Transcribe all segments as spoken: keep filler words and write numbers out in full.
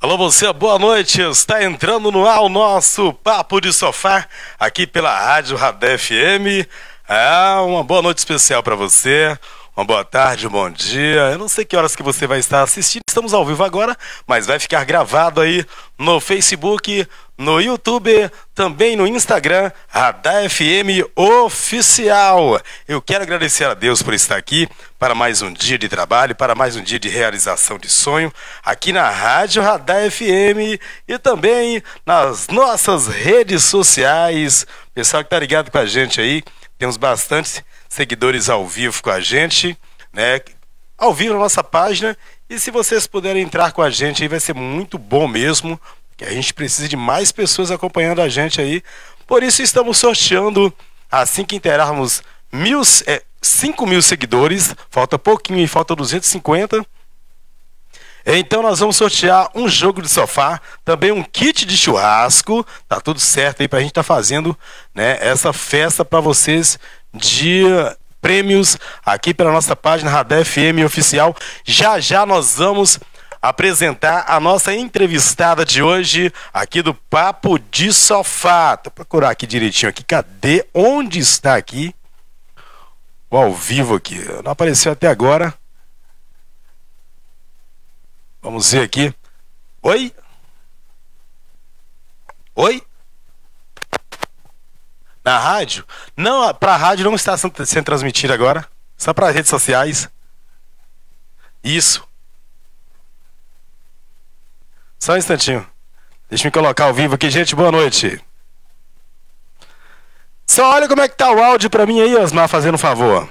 Alô você, boa noite, está entrando no ar o nosso Papo de Sofá, aqui pela Rádio Radé F M. É, uma boa noite especial para você, uma boa tarde, um bom dia. Eu não sei que horas que você vai estar assistindo, estamos ao vivo agora, mas vai ficar gravado aí no Facebook, no YouTube, também no Instagram, Radé F M Oficial. Eu quero agradecer a Deus por estar aqui para mais um dia de trabalho, para mais um dia de realização de sonho, aqui na Rádio Radé F M e também nas nossas redes sociais. Pessoal que tá ligado com a gente aí, temos bastante seguidores ao vivo com a gente, né? Ao vivo na nossa página. E se vocês puderem entrar com a gente aí, vai ser muito bom mesmo, que a gente precisa de mais pessoas acompanhando a gente aí. Por isso estamos sorteando, assim que inteirarmos mil, é, cinco mil seguidores, falta pouquinho e falta duzentos e cinquenta. Então nós vamos sortear um jogo de sofá, também um kit de churrasco, tá tudo certo aí pra gente estar tá fazendo, né, essa festa para vocês de prêmios aqui pela nossa página Radé F M Oficial. Já já nós vamos apresentar a nossa entrevistada de hoje aqui do Papo de Sofá. Vou procurar aqui direitinho aqui, cadê? Onde está aqui? O ao vivo aqui, não apareceu até agora. Vamos ver aqui. Oi? Oi? Na rádio? Não, para a rádio não está sendo transmitida agora. Só para as redes sociais. Isso. Só um instantinho. Deixa eu me colocar ao vivo aqui, gente. Boa noite. Só olha como é que tá o áudio para mim aí, Osmar, fazendo um favor.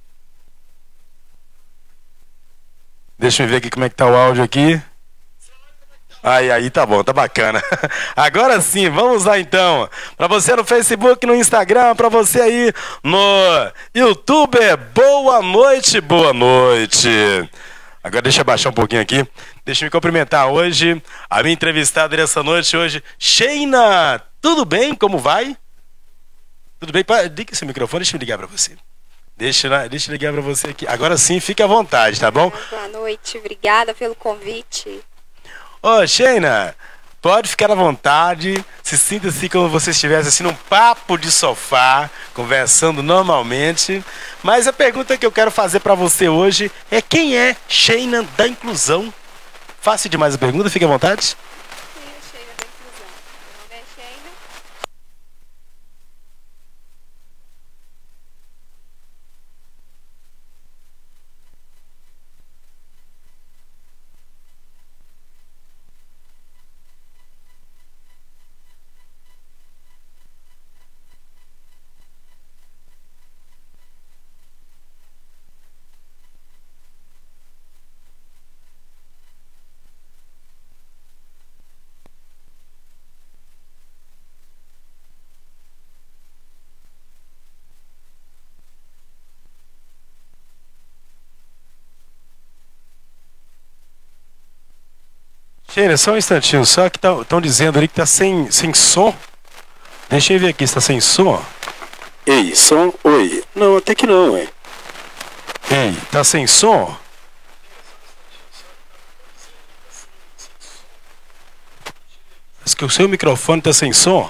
Deixa eu ver aqui como é que tá o áudio aqui. Aí, aí, tá bom, tá bacana. Agora sim, vamos lá então. Para você no Facebook, no Instagram, para você aí no YouTube, boa noite, boa noite. Agora deixa eu baixar um pouquinho aqui. Deixa eu me cumprimentar hoje. A minha entrevistada dessa noite hoje, Sheina. Tudo bem? Como vai? Tudo bem? Liga esse microfone, deixa eu ligar para você. Deixa, deixa eu ligar para você aqui. Agora sim, fique à vontade, tá bom? Boa noite, obrigada pelo convite. Ô, Sheina, pode ficar à vontade. Se sinta assim como você estivesse assim num papo de sofá, conversando normalmente. Mas a pergunta que eu quero fazer para você hoje é: quem é Sheina da Inclusão? Fácil demais a pergunta, fique à vontade. Quem é Sheina da Inclusão? Meu nome é Sheina. Sheina, só um instantinho, só que estão dizendo ali que tá sem, sem som. Deixa eu ver aqui se tá sem som. Ei, som, oi. Não, até que não, é. Ei, tá sem som? Diz que o seu microfone tá sem som?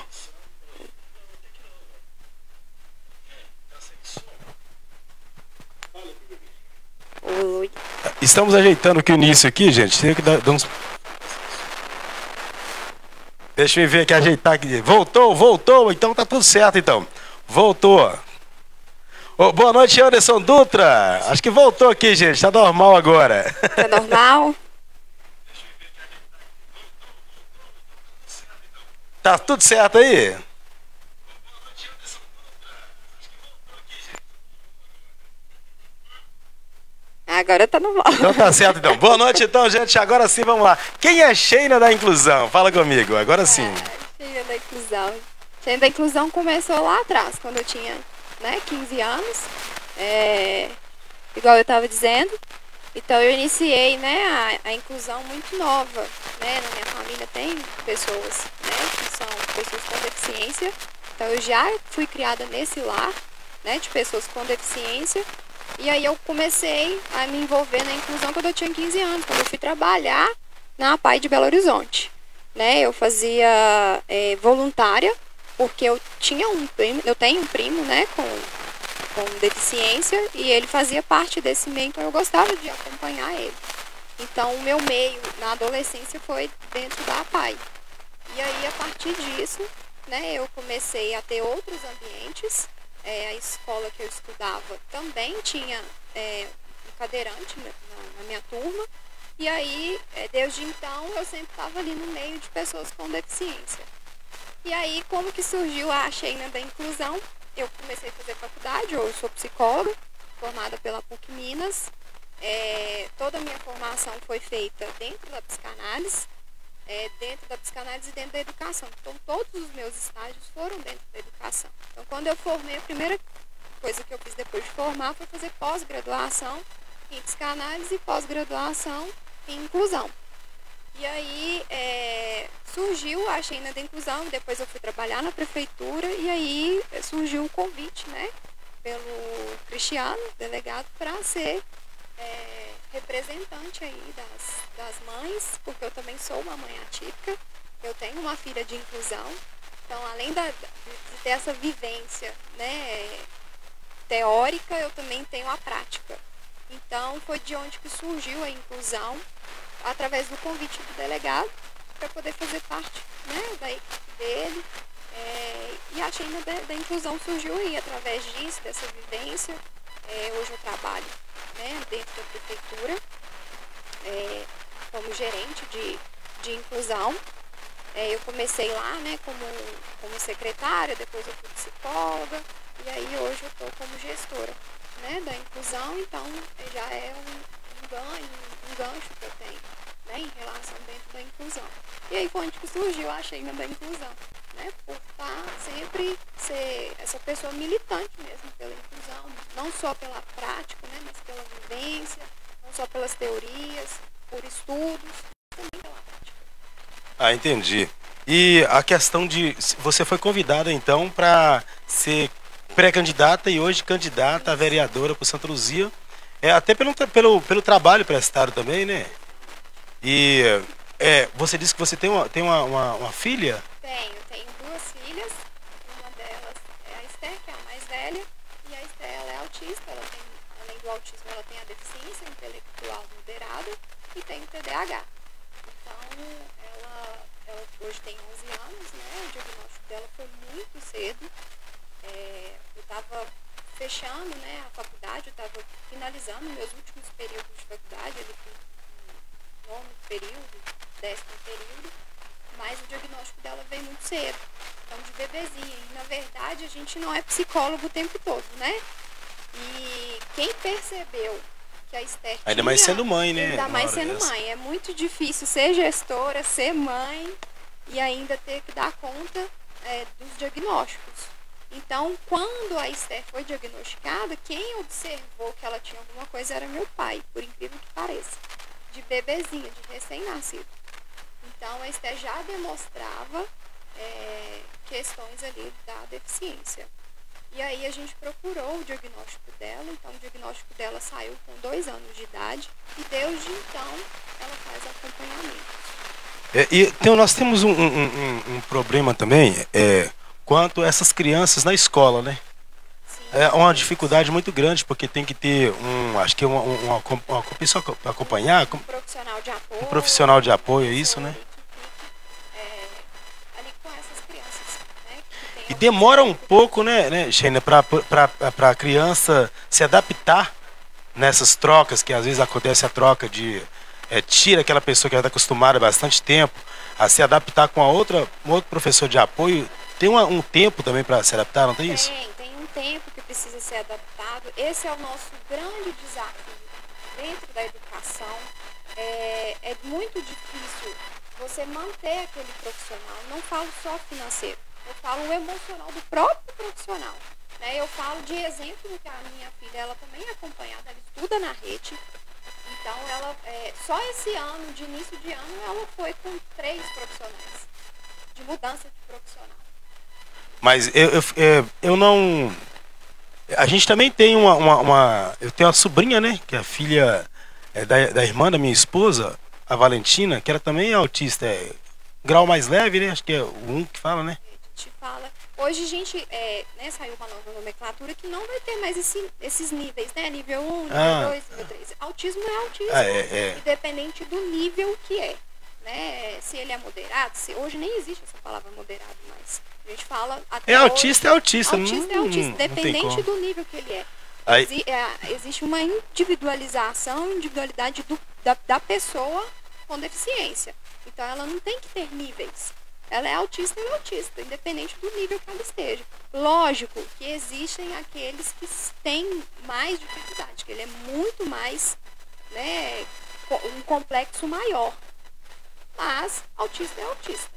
Oi. Estamos ajeitando aqui o início aqui, gente. Tem que dar, dar uns... Deixa eu ver aqui, ajeitar aqui. Voltou, voltou. Então tá tudo certo, então. Voltou. Oh, boa noite, Anderson Dutra. Acho que voltou aqui, gente. Tá normal agora. Tá normal? Tá tudo certo aí? Agora tá normal. Então tá certo, então. Boa noite, então, gente. Agora sim, vamos lá. Quem é Sheina da Inclusão? Fala comigo, agora sim. É, Sheina da Inclusão. Sheina da Inclusão começou lá atrás, quando eu tinha, né, quinze anos. É, igual eu tava dizendo. Então eu iniciei, né, a, a inclusão muito nova, né? Na minha família tem pessoas, né, que são pessoas com deficiência. Então eu já fui criada nesse lar, né, de pessoas com deficiência. E aí eu comecei a me envolver na inclusão quando eu tinha quinze anos, quando eu fui trabalhar na APAE de Belo Horizonte. Né? Eu fazia é, voluntária, porque eu tinha um primo, eu tenho um primo, né, com, com deficiência, e ele fazia parte desse meio, então eu gostava de acompanhar ele. Então o meu meio na adolescência foi dentro da APAE. E aí, a partir disso, né, eu comecei a ter outros ambientes. É, a escola que eu estudava também tinha é, um cadeirante na, na minha turma. E aí, é, desde então, eu sempre estava ali no meio de pessoas com deficiência. E aí, como que surgiu a Sheina da Inclusão? Eu comecei a fazer faculdade, eu sou psicóloga, formada pela PUC Minas. É, toda a minha formação foi feita dentro da psicanálise. É, dentro da psicanálise e dentro da educação. Então, todos os meus estágios foram dentro da educação. Então, quando eu formei, a primeira coisa que eu fiz depois de formar foi fazer pós-graduação em psicanálise e pós-graduação em inclusão. E aí, é, surgiu a Sheina da Inclusão, depois eu fui trabalhar na prefeitura, e aí surgiu um convite, né, pelo Cristiano, delegado, para ser É, representante aí das, das mães, porque eu também sou uma mãe atípica, eu tenho uma filha de inclusão, então além da, de ter essa vivência, né, teórica, eu também tenho a prática. Então foi de onde que surgiu a inclusão, através do convite do delegado, para poder fazer parte, né, da equipe dele, é, e a Sheina da, da Inclusão surgiu aí, através disso, dessa vivência. É, hoje eu trabalho, né, dentro da prefeitura, é, como gerente de, de inclusão. É, eu comecei lá, né, como, como secretária, depois eu fui psicóloga, e aí hoje eu estou como gestora, né, da inclusão, então já é um, um ganho, um gancho que eu tenho, né, em relação dentro da inclusão. E aí foi onde que surgiu a Sheina da Inclusão, né, por estar sempre ser essa pessoa militante mesmo pela inclusão, não só pela prática, né, mas pela vivência, não só pelas teorias, por estudos, também pela prática. Ah, entendi. E a questão de... Você foi convidada, então, para ser pré-candidata e hoje candidata a vereadora por Santa Luzia, é, até pelo, pelo, pelo trabalho prestado também, né? E é, você disse que você tem uma, tem uma, uma, uma filha? Tenho, tenho duas filhas. Uma delas é a Esther, que é a mais velha, e a Esther, ela é autista, ela tem, além do autismo, ela tem a deficiência intelectual moderada e tem o T D A H. Então, ela, ela hoje tem onze anos, né? O diagnóstico dela foi muito cedo. É, eu estava fechando, né, a faculdade, eu estava finalizando meus últimos períodos de faculdade, ele foi um nono período, décimo período, mas o diagnóstico dela veio muito cedo, então de bebezinha. E na verdade a gente não é psicólogo o tempo todo, né? E quem percebeu que a Esther ainda mais sendo mãe, né? Ainda mais sendo dessa. mãe. É muito difícil ser gestora, ser mãe e ainda ter que dar conta é, dos diagnósticos. Então, quando a Esther foi diagnosticada, quem observou que ela tinha alguma coisa era meu pai, por incrível que pareça, de bebezinha, de recém-nascido. Então, a Esther já demonstrava é, questões ali da deficiência. E aí a gente procurou o diagnóstico dela, então o diagnóstico dela saiu com dois anos de idade e desde então ela faz acompanhamento. É, e então, nós temos um, um, um, um problema também, é, quanto a essas crianças na escola, né? Sim. É uma dificuldade muito grande, porque tem que ter um, acho que uma, uma, uma, uma pessoa para acompanhar. Um profissional de apoio. Um profissional de apoio, é isso, né? E demora um pouco, né, né Sheina, para a criança se adaptar nessas trocas, que às vezes acontece a troca de... É, tira aquela pessoa que já está acostumada há bastante tempo a se adaptar com a outra, um outro professor de apoio. Tem uma, um tempo também para se adaptar, não tem, tem isso? Tem, tem um tempo que precisa ser adaptado. Esse é o nosso grande desafio dentro da educação. É, é muito difícil você manter aquele profissional. Não falo só financeiro. Eu falo o emocional do próprio profissional, né? Eu falo de exemplo que a minha filha, ela também é acompanhada, ela estuda na rede. Então, ela, é, só esse ano, de início de ano, ela foi com três profissionais, de mudança de profissional. Mas eu, eu, eu não... A gente também tem uma, uma, uma... Eu tenho uma sobrinha, né? Que é a filha é, da, da irmã da minha esposa. a Valentina, que ela também é autista, é grau mais leve, né? Acho que é o um que fala, né? A gente fala. Hoje a gente, é, né, saiu uma nova nomenclatura que não vai ter mais esse, esses níveis, né? Nível um, nível Ah. dois, nível três. Autismo é autismo, Ah, é, é. independente do nível que é. Né? Se ele é moderado, se hoje nem existe essa palavra moderado mais. A gente fala até É autista, é autista. hoje, autista é não- autista, não tem independente como. do nível que ele é. Aí- Exi- é, existe uma individualização, individualidade do, da, da pessoa com deficiência. Então ela não tem que ter níveis. Ela é autista e é autista, independente do nível que ela esteja. Lógico que existem aqueles que têm mais dificuldade, que ele é muito mais, né, co- um complexo maior. Mas autista é autista.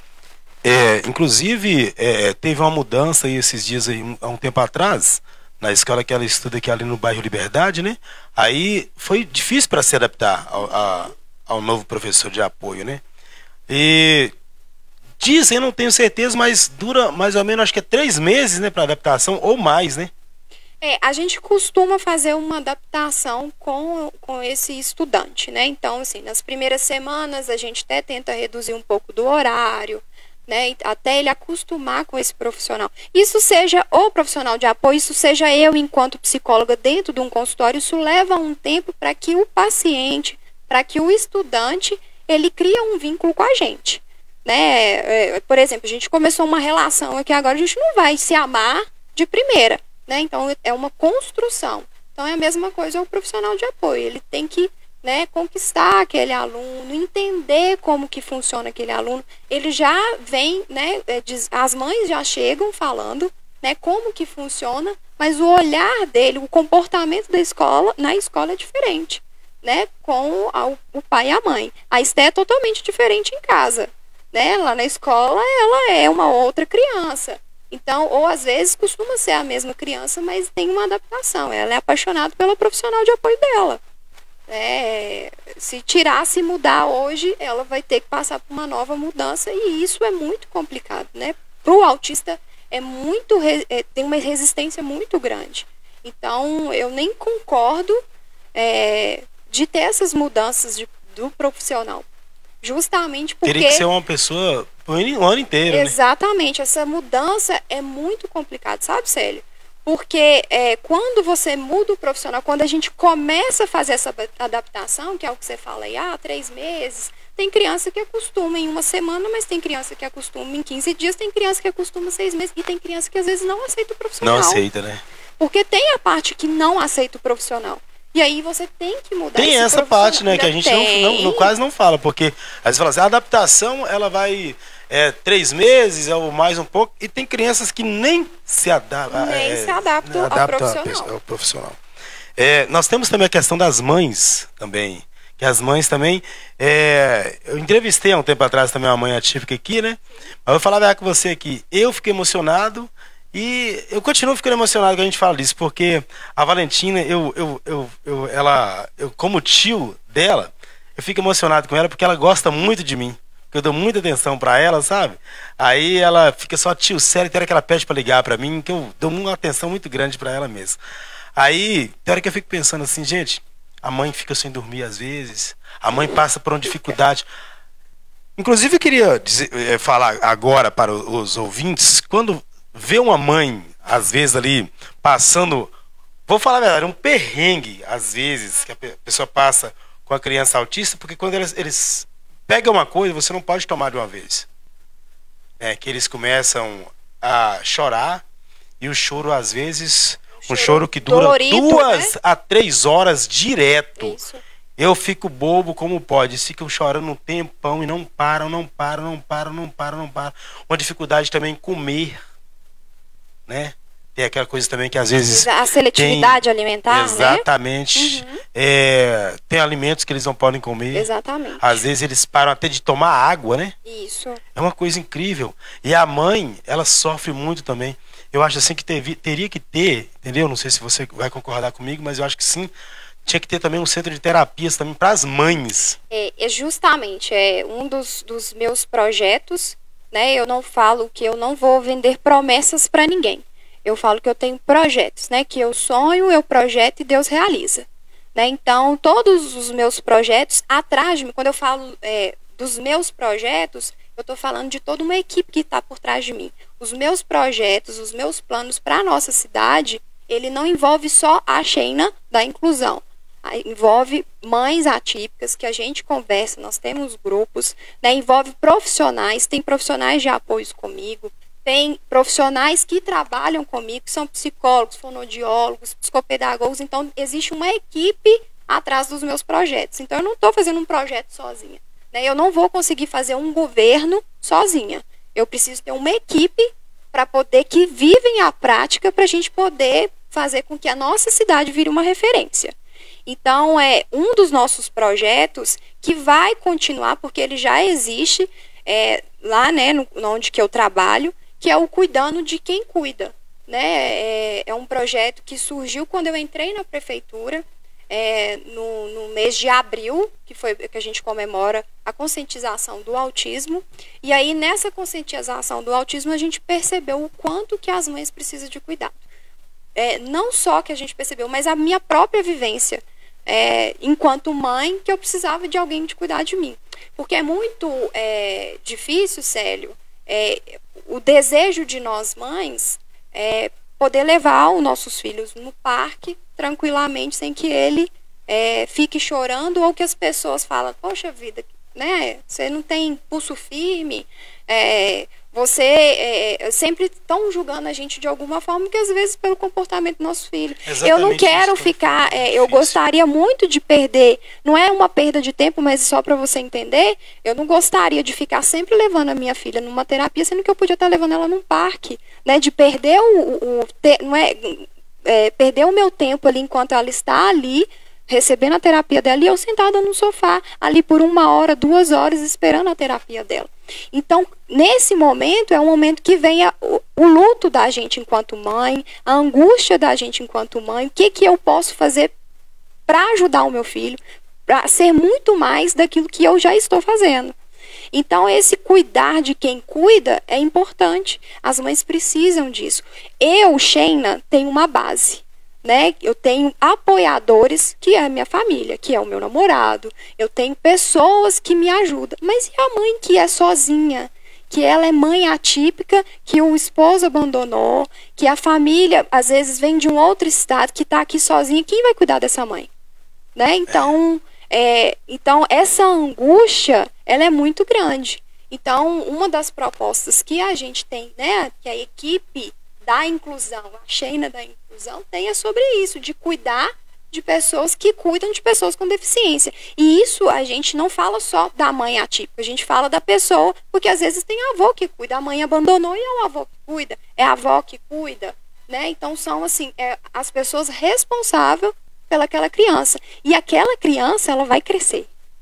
É, inclusive, é, teve uma mudança aí esses dias aí, um- há um tempo atrás, na escola que ela estuda aqui ali no bairro Liberdade, né? Aí foi difícil para se adaptar ao, a- ao novo professor de apoio, né? E dizem, não tenho certeza, mas dura mais ou menos, acho que é três meses, né, para adaptação ou mais, né? É, a gente costuma fazer uma adaptação com, com esse estudante, né? Então, assim, nas primeiras semanas a gente até tenta reduzir um pouco do horário, né? e Até ele acostumar com esse profissional. Isso seja o profissional de apoio, isso seja eu enquanto psicóloga dentro de um consultório, isso leva um tempo para que o paciente, para que o estudante, ele cria um vínculo com a gente, né? É, por exemplo, a gente começou uma relação aqui agora, a gente não vai se amar de primeira. Né? Então, é uma construção. Então, é a mesma coisa o profissional de apoio. Ele tem que, né, conquistar aquele aluno, entender como que funciona aquele aluno. Ele já vem, né, é, diz- as mães já chegam falando, né, como que funciona, mas o olhar dele, o comportamento da escola, na escola é diferente, né, com a- o pai e a mãe. A Esté é totalmente diferente em casa. Né? Lá na escola, ela é uma outra criança. Então, ou às vezes costuma ser a mesma criança, mas tem uma adaptação. Ela é apaixonada pela profissional de apoio dela. É, se tirar, se mudar hoje, ela vai ter que passar por uma nova mudança e isso é muito complicado, né? Para o autista é muito re- é, tem uma resistência muito grande. Então, eu nem concordo é, de ter essas mudanças de- do profissional. Justamente porque... Teria que ser uma pessoa o ano o ano inteiro, né? Exatamente, essa mudança é muito complicada, sabe, Célio? Porque é, quando você muda o profissional, quando a gente começa a fazer essa ba- adaptação, que é o que você fala aí, ah, três meses, tem criança que acostuma em uma semana, mas tem criança que acostuma em quinze dias, tem criança que acostuma seis meses, e tem criança que às vezes não aceita o profissional. Não aceita, né? Porque tem a parte que não aceita o profissional. E aí você tem que mudar Tem esse essa profissional. parte, né, que a gente não, Tem. não, não- quase não fala, porque às vezes fala assim, a adaptação ela vai é, três meses ou mais um pouco, e tem crianças que nem se adaptam. Nem é, se adaptam ao à profissional. pessoa- ao profissional. É, nós temos também a questão das mães também, que as mães também, é, eu entrevistei há um tempo atrás também uma mãe atípica aqui, né, mas eu vou falar a verdade com você aqui, eu fiquei emocionado. E eu continuo ficando emocionado quando a gente fala disso, porque a Valentina, eu, eu, eu, eu, ela, eu como tio dela, eu fico emocionado com ela porque ela gosta muito de mim. Porque eu dou muita atenção pra ela, sabe? Aí ela fica só tio sério, tem hora que ela pede pra ligar pra mim, que eu dou uma atenção muito grande pra ela mesmo. Aí, tem hora que eu fico pensando assim, gente, a mãe fica sem dormir às vezes, a mãe passa por uma dificuldade. Inclusive, eu queria dizer, eh, falar agora para os ouvintes, quando vê uma mãe, às vezes ali, passando, vou falar a verdade, um perrengue, às vezes, que a pe- pessoa passa com a criança autista, porque quando eles, eles pegam uma coisa, você não pode tomar de uma vez. É que eles começam a chorar, e o choro, às vezes, um choro choro que dura dolorido, duas né? a três horas direto. Isso. Eu fico bobo como pode. Eles ficam chorando um tempão e não param, não param, não param, não param, não param. Uma dificuldade também em comer, né? Tem aquela coisa também que às vezes A seletividade tem, alimentar, exatamente. né? Uhum. É, tem alimentos que eles não podem comer. Exatamente. Às vezes eles param até de tomar água, né? Isso. É uma coisa incrível. E a mãe, ela sofre muito também. Eu acho assim que teve, teria que ter, entendeu? Não sei se você vai concordar comigo, mas eu acho que sim. Tinha que ter também um centro de terapias também para as mães. É, é justamente é um dos, dos meus projetos, né? Eu não falo que eu não vou vender promessas para ninguém. Eu falo que eu tenho projetos, né? Que eu sonho, eu projeto e Deus realiza. né? Então, todos os meus projetos atrás de mim, quando eu falo é, dos meus projetos, eu estou falando de toda uma equipe que está por trás de mim. Os meus projetos, os meus planos para a nossa cidade, ele não envolve só a Sheina da inclusão. Envolve mães atípicas que a gente conversa, nós temos grupos, né? Envolve profissionais, tem profissionais de apoio comigo, tem profissionais que trabalham comigo, que são psicólogos, fonoaudiólogos, psicopedagogos, então existe uma equipe atrás dos meus projetos. Então eu não estou fazendo um projeto sozinha, né? Eu não vou conseguir fazer um governo sozinha. Eu preciso ter uma equipe para poder que vivem a prática para a gente poder fazer com que a nossa cidade vire uma referência. Então, é um dos nossos projetos que vai continuar, porque ele já existe é, lá, né, no, onde que eu trabalho, que é o Cuidando de Quem Cuida. Né? É, é um projeto que surgiu quando eu entrei na prefeitura, é, no, no mês de abril, que foi que a gente comemora a conscientização do autismo. E aí, nessa conscientização do autismo, a gente percebeu o quanto que as mães precisam de cuidado. É, não só que a gente percebeu, mas a minha própria vivência. É, enquanto mãe, que eu precisava de alguém de cuidar de mim. Porque é muito é, difícil, Célio, é, o desejo de nós mães é poder levar os nossos filhos no parque tranquilamente, sem que ele é, fique chorando, ou que as pessoas falam, poxa vida, né, você não tem pulso firme, é, você é, sempre estão julgando a gente de alguma forma, que às vezes pelo comportamento do nosso filho. Exatamente. Eu não quero isso, ficar, é, eu gostaria muito de perder, não é uma perda de tempo, mas só para você entender, eu não gostaria de ficar sempre levando a minha filha numa terapia, sendo que eu podia estar levando ela num parque, né, de perder o, o, o te, não é, é, perder o meu tempo ali enquanto ela está ali, recebendo a terapia dela, e eu sentada no sofá, ali por uma hora, duas horas, esperando a terapia dela. Então, nesse momento, é um momento que vem a, o, o luto da gente enquanto mãe, a angústia da gente enquanto mãe, o que, que eu posso fazer para ajudar o meu filho, para ser muito mais daquilo que eu já estou fazendo. Então, esse cuidar de quem cuida é importante. As mães precisam disso. Eu, Sheina, tenho uma base. Né? Eu tenho apoiadores, que é a minha família, que é o meu namorado, eu tenho pessoas que me ajudam, mas e a mãe que é sozinha, que ela é mãe atípica, que o esposo abandonou, que a família às vezes vem de um outro estado, que está aqui sozinha, quem vai cuidar dessa mãe? Né? Então, é, então essa angústia, ela é muito grande. Então, uma das propostas que a gente tem, né, que a equipe da inclusão, a Sheina da inclusão, tem é sobre isso, de cuidar de pessoas que cuidam de pessoas com deficiência. E isso a gente não fala só da mãe atípica, a gente fala da pessoa, porque às vezes tem avô que cuida, a mãe abandonou e é o avô que cuida, é a avó que cuida, né? Então são assim, é, as pessoas responsáveis pelaquela criança. E aquela criança, ela vai crescer.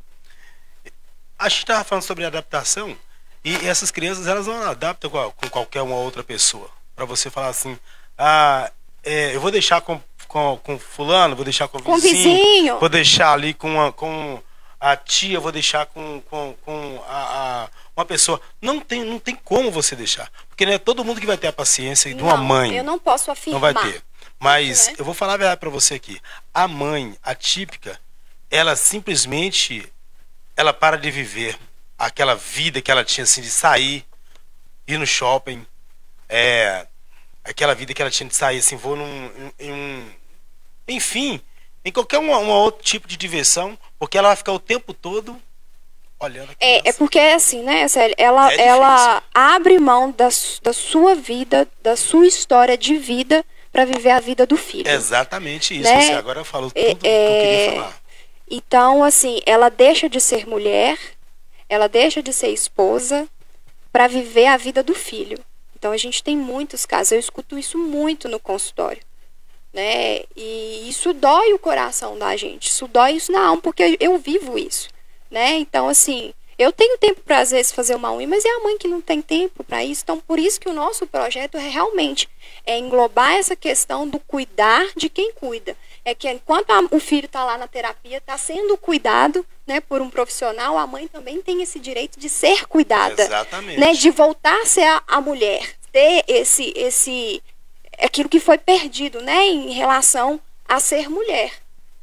A gente estava falando sobre adaptação, e essas crianças, elas não adaptam com, com qualquer uma outra pessoa. Para você falar assim, ah, é, eu vou deixar com, com, com fulano, vou deixar com o com vizinho, vizinho, vou deixar ali com a, com a tia, vou deixar com, com, com a, a, uma pessoa. Não tem, não tem como você deixar. Porque não é todo mundo que vai ter a paciência de uma mãe. Eu não posso afirmar. Não vai ter. Mas né? Eu vou falar a verdade para você aqui. A mãe atípica, ela simplesmente, ela para de viver aquela vida que ela tinha assim, de sair, ir no shopping, é, aquela vida que ela tinha de sair, assim, vou num, em um, enfim, em qualquer um, um outro tipo de diversão, porque ela vai ficar o tempo todo olhando a criança. É, é porque é assim, né, Célia, ela, é ela abre mão da, da sua vida, da sua história de vida, para viver a vida do filho. Exatamente isso, né? Você agora falou tudo é, que eu queria falar. Então, assim, ela deixa de ser mulher, ela deixa de ser esposa, para viver a vida do filho. Então a gente tem muitos casos, eu escuto isso muito no consultório, né? E isso dói o coração da gente, isso dói isso na alma, porque eu vivo isso, né? Então assim, eu tenho tempo para às vezes fazer uma unha, mas é a mãe que não tem tempo para isso. Então por isso que o nosso projeto é realmente é englobar essa questão do cuidar de quem cuida. É que enquanto a, o filho está lá na terapia, está sendo cuidado, né, por um profissional, a mãe também tem esse direito de ser cuidada. Exatamente. Né, de voltar a ser a, a mulher, ter esse, esse, aquilo que foi perdido, né, em relação a ser mulher.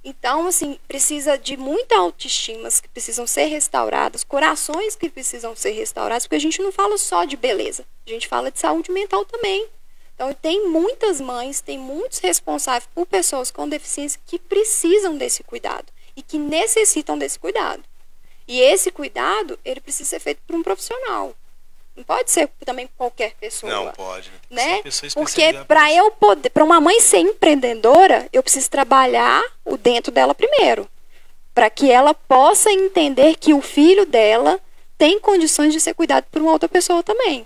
Então, assim, precisa de muita autoestima que precisam ser restauradas, corações que precisam ser restaurados, porque a gente não fala só de beleza, a gente fala de saúde mental também. Então, tem muitas mães, tem muitos responsáveis por pessoas com deficiência que precisam desse cuidado e que necessitam desse cuidado. E esse cuidado, ele precisa ser feito por um profissional. Não pode ser também qualquer pessoa. Não pode. Né? Porque para eu poder, para uma mãe ser empreendedora, eu preciso trabalhar o dentro dela primeiro, para que ela possa entender que o filho dela tem condições de ser cuidado por uma outra pessoa também.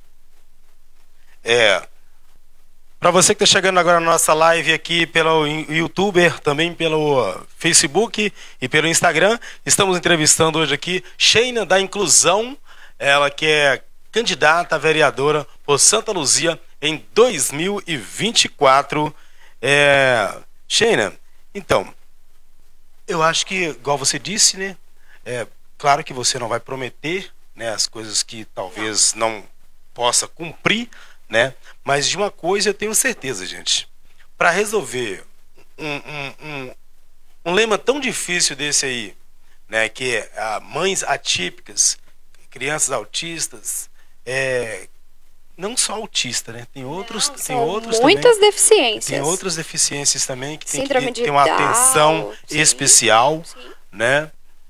É. Para você que está chegando agora na nossa live aqui pelo YouTuber, também pelo Facebook e pelo Instagram, estamos entrevistando hoje aqui Sheina da Inclusão, ela que é candidata a vereadora por Santa Luzia em dois mil e vinte e quatro. É... Sheina, então, eu acho que, igual você disse, né? É claro que você não vai prometer, né, as coisas que talvez não possa cumprir, né? Mas de uma coisa eu tenho certeza, gente. Para resolver um, um, um, um lema tão difícil desse aí, né, que é a mães atípicas, crianças autistas, é, não só autista, né? Tem outros, não, tem outros muitas também, deficiências. Tem outras deficiências também que tem Síndrome que ter uma Down, atenção sim, especial, sim. né?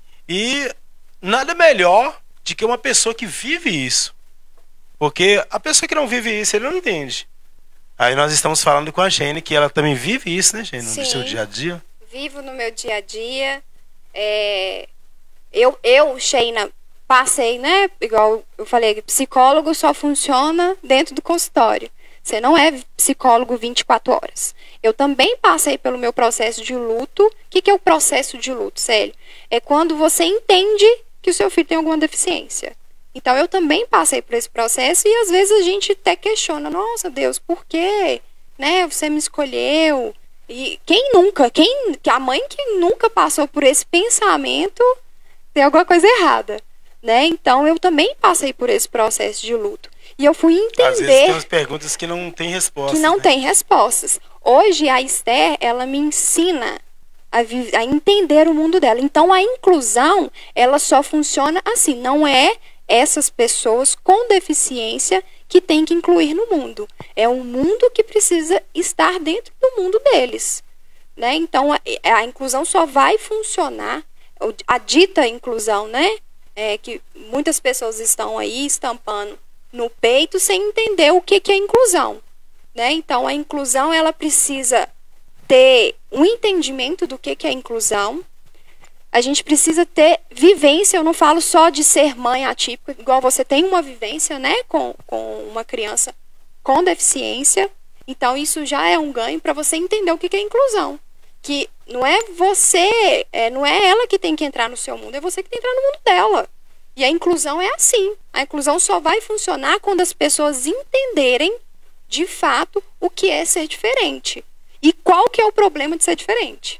E nada melhor de que uma pessoa que vive isso. Porque a pessoa que não vive isso, ele não entende. Aí nós estamos falando com a Sheina, que ela também vive isso, né, Sheina? No seu dia a dia. Vivo no meu dia a dia. É... Eu, eu, Sheina, passei, né? Igual eu falei, psicólogo só funciona dentro do consultório. Você não é psicólogo vinte e quatro horas. Eu também passei pelo meu processo de luto. O que, que é o processo de luto, Célio? É quando você entende que o seu filho tem alguma deficiência. Então, eu também passei por esse processo e às vezes a gente até questiona, nossa, Deus, por quê? Né, você me escolheu. E quem nunca, quem, a mãe que nunca passou por esse pensamento tem alguma coisa errada, né? Então, eu também passei por esse processo de luto. E eu fui entender... Às vezes tem umas perguntas que não tem resposta. Que não né? tem respostas. Hoje, a Esther, ela me ensina a, a entender o mundo dela. Então, a inclusão, ela só funciona assim, não é essas pessoas com deficiência que tem que incluir no mundo. É um mundo que precisa estar dentro do mundo deles, né? Então, a, a inclusão só vai funcionar, a dita inclusão, né? É, que muitas pessoas estão aí estampando no peito sem entender o que, que é inclusão, né? Então, a inclusão, ela precisa ter um entendimento do que, que é inclusão. A gente precisa ter vivência, eu não falo só de ser mãe atípica, igual você tem uma vivência, né, com, com uma criança com deficiência. Então, isso já é um ganho para você entender o que é inclusão. Que não é você, é, não é ela que tem que entrar no seu mundo, é você que tem que entrar no mundo dela. E a inclusão é assim. A inclusão só vai funcionar quando as pessoas entenderem, de fato, o que é ser diferente. E qual que é o problema de ser diferente.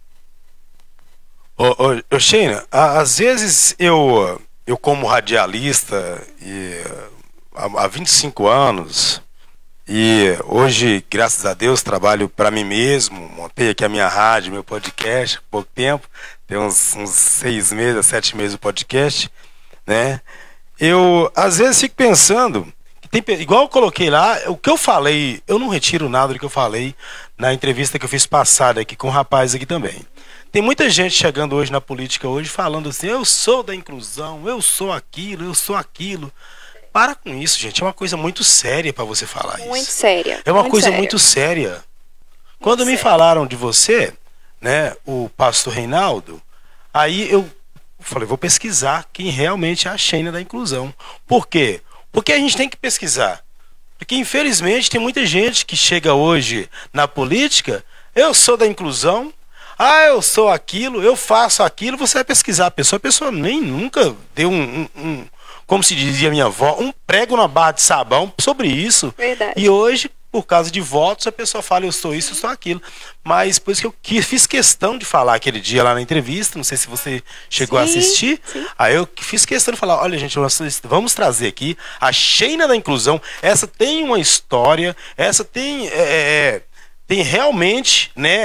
Ô, ô, ô Sheina, às vezes eu, eu como radialista e, há, há vinte e cinco anos, e hoje, graças a Deus, trabalho para mim mesmo, montei aqui a minha rádio, meu podcast, há pouco tempo, tem uns, uns seis meses, sete meses o podcast, né? Eu, às vezes, fico pensando, que tem, igual eu coloquei lá, o que eu falei, eu não retiro nada do que eu falei na entrevista que eu fiz passada aqui com o rapaz aqui também. Tem muita gente chegando hoje na política hoje falando assim, eu sou da inclusão, eu sou aquilo, eu sou aquilo. Para com isso, gente. É uma coisa muito séria para você falar isso. Muito séria. É uma muito coisa séria. muito séria. Quando muito me séria. falaram de você, né, o pastor Reinaldo, aí eu falei, vou pesquisar quem realmente é a Sheina da inclusão. Por quê? Porque a gente tem que pesquisar. Porque, infelizmente, tem muita gente que chega hoje na política, eu sou da inclusão, ah, eu sou aquilo, eu faço aquilo, você vai pesquisar a pessoa, a pessoa nem nunca deu um, um, um como se dizia minha avó, um prego na barra de sabão sobre isso. Verdade. E hoje, por causa de votos, a pessoa fala, eu sou isso, eu sou aquilo. Mas por isso que eu que, fiz questão de falar aquele dia lá na entrevista, não sei se você chegou sim, a assistir, sim. Aí eu fiz questão de falar, olha gente, nós vamos trazer aqui a Sheina da inclusão, essa tem uma história, essa tem, é, tem realmente, né,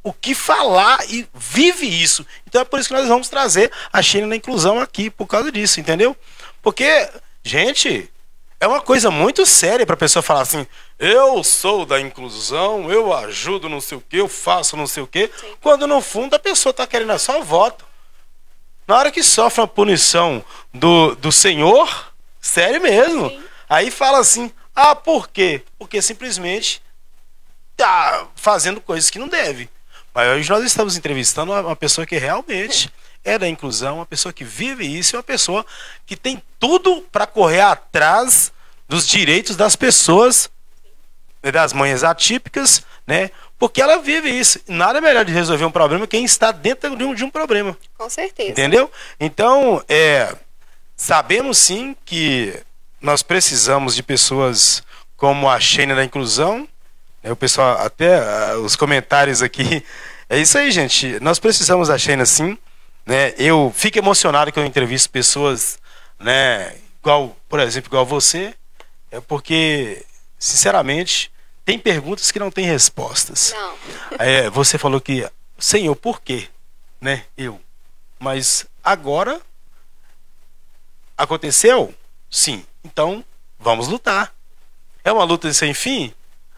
o que falar e vive isso. Então é por isso que nós vamos trazer a Sheina na inclusão aqui, por causa disso, entendeu? Porque, gente, é uma coisa muito séria para a pessoa falar assim, eu sou da inclusão, eu ajudo não sei o que, eu faço não sei o que, quando no fundo a pessoa está querendo só voto. Na hora que sofre uma punição do, do Senhor, sério mesmo, sim, aí fala assim, ah, por quê? Porque simplesmente tá fazendo coisas que não deve. Mas hoje nós estamos entrevistando uma pessoa que realmente é da inclusão, uma pessoa que vive isso, uma pessoa que tem tudo para correr atrás dos direitos das pessoas, das mães atípicas, né? Porque ela vive isso. Nada melhor de resolver um problema que quem está dentro de um, de um problema. Com certeza. Entendeu? Então, é, sabemos sim que nós precisamos de pessoas como a Sheina da inclusão. O pessoal, até uh, os comentários aqui. É isso aí, gente. Nós precisamos da Sheina sim. Né? Eu fico emocionado quando eu entrevisto pessoas, né, igual, por exemplo, igual você. É porque, sinceramente, tem perguntas que não têm respostas. Não. É, você falou que, Senhor, por quê? Né? Eu. Mas agora aconteceu? Sim. Então, vamos lutar. É uma luta sem fim?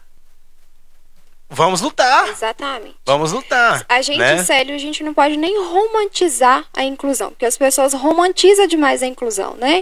Vamos lutar. Exatamente. Vamos lutar. A gente, né? Célio, a gente não pode nem romantizar a inclusão, porque as pessoas romantizam demais a inclusão, né?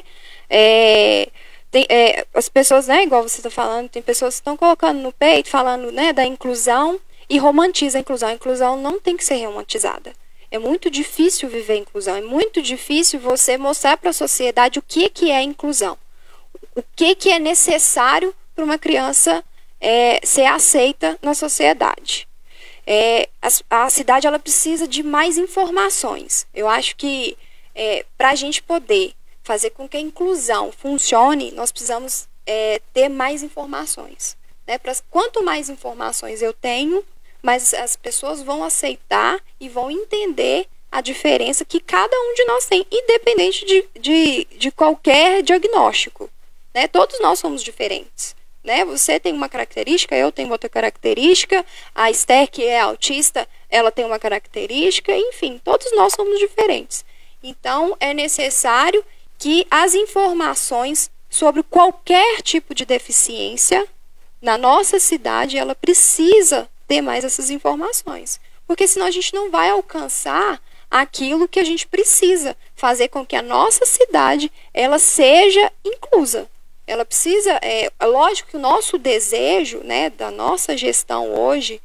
É, tem, é, as pessoas, né, igual você está falando, tem pessoas que estão colocando no peito, falando, né, da inclusão e romantiza a inclusão. A inclusão não tem que ser romantizada. É muito difícil viver a inclusão, é muito difícil você mostrar para a sociedade o que, que é a inclusão. O que, que é necessário para uma criança É, ser aceita na sociedade. É, a, a cidade ela precisa de mais informações. Eu acho que é, para a gente poder fazer com que a inclusão funcione, nós precisamos é, ter mais informações. Né? Pra, quanto mais informações eu tenho, mais as pessoas vão aceitar e vão entender a diferença que cada um de nós tem, independente de, de, de qualquer diagnóstico. Né? Todos nós somos diferentes. Né? Você tem uma característica, eu tenho outra característica, a Esther, que é autista, ela tem uma característica, enfim, todos nós somos diferentes. Então, é necessário que as informações sobre qualquer tipo de deficiência na nossa cidade, ela precisa ter mais essas informações. Porque senão a gente não vai alcançar aquilo que a gente precisa, fazer com que a nossa cidade ela seja inclusa. Ela precisa, é lógico que o nosso desejo, né, da nossa gestão hoje,